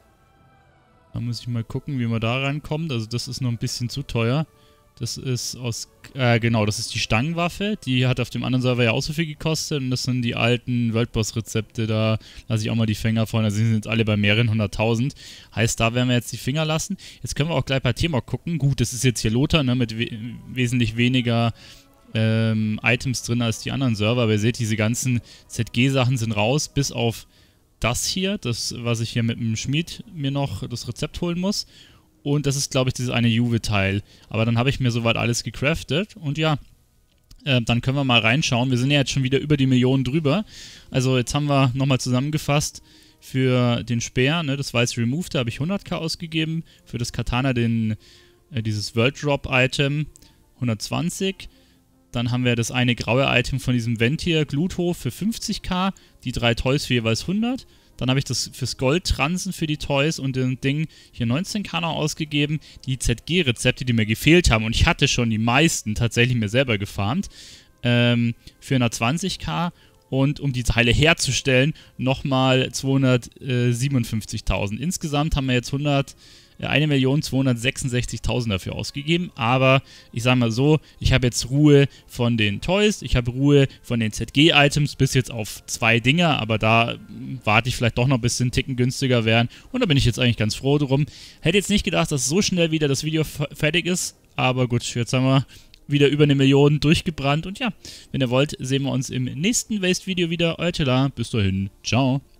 Da muss ich mal gucken, wie man da reinkommt. Also das ist noch ein bisschen zu teuer. Das ist aus, äh, genau, das ist die Stangenwaffe. Die hat auf dem anderen Server ja auch so viel gekostet. Und das sind die alten Worldboss-Rezepte. Da lasse ich auch mal die Finger von. Also die sind jetzt alle bei mehreren hunderttausend. Heißt, da werden wir jetzt die Finger lassen. Jetzt können wir auch gleich bei T-Mog gucken. Gut, das ist jetzt hier Lothar, ne, mit we wesentlich weniger ähm, Items drin als die anderen Server. Aber ihr seht, diese ganzen Z G-Sachen sind raus. Bis auf das hier, das, was ich hier mit dem Schmied mir noch das Rezept holen muss. Und das ist, glaube ich, dieses eine Juve-Teil. Aber dann habe ich mir soweit alles gecraftet. Und ja, äh, dann können wir mal reinschauen. Wir sind ja jetzt schon wieder über die Millionen drüber. Also jetzt haben wir nochmal zusammengefasst für den Speer, ne, das war jetzt Removed, da habe ich hunderttausend ausgegeben. Für das Katana den, äh, dieses World Drop-Item hundertzwanzig. Dann haben wir das eine graue Item von diesem Ventier Gluthof für fünfzigtausend. Die drei Toys für jeweils hundert. Dann habe ich das fürs Gold-Transen für die Toys und den Ding hier neunzehntausend noch ausgegeben. Die Z G-Rezepte, die mir gefehlt haben, und ich hatte schon die meisten tatsächlich mir selber gefarmt, ähm, für hundertzwanzigtausend. Und um die Teile herzustellen, nochmal zweihundertsiebenundfünfzigtausend. Insgesamt haben wir jetzt eine Million zweihundertsechsundsechzigtausend dafür ausgegeben. Aber ich sage mal so, ich habe jetzt Ruhe von den Toys, ich habe Ruhe von den Z G-Items bis jetzt auf zwei Dinger. Aber da warte ich vielleicht doch noch ein bisschen einen Ticken günstiger werden. Und da bin ich jetzt eigentlich ganz froh drum. Hätte jetzt nicht gedacht, dass so schnell wieder das Video fertig ist. Aber gut, jetzt haben wir wieder über eine Million durchgebrannt. Und ja, wenn ihr wollt, sehen wir uns im nächsten Waste-Video wieder. Euer Tela, bis dahin, ciao.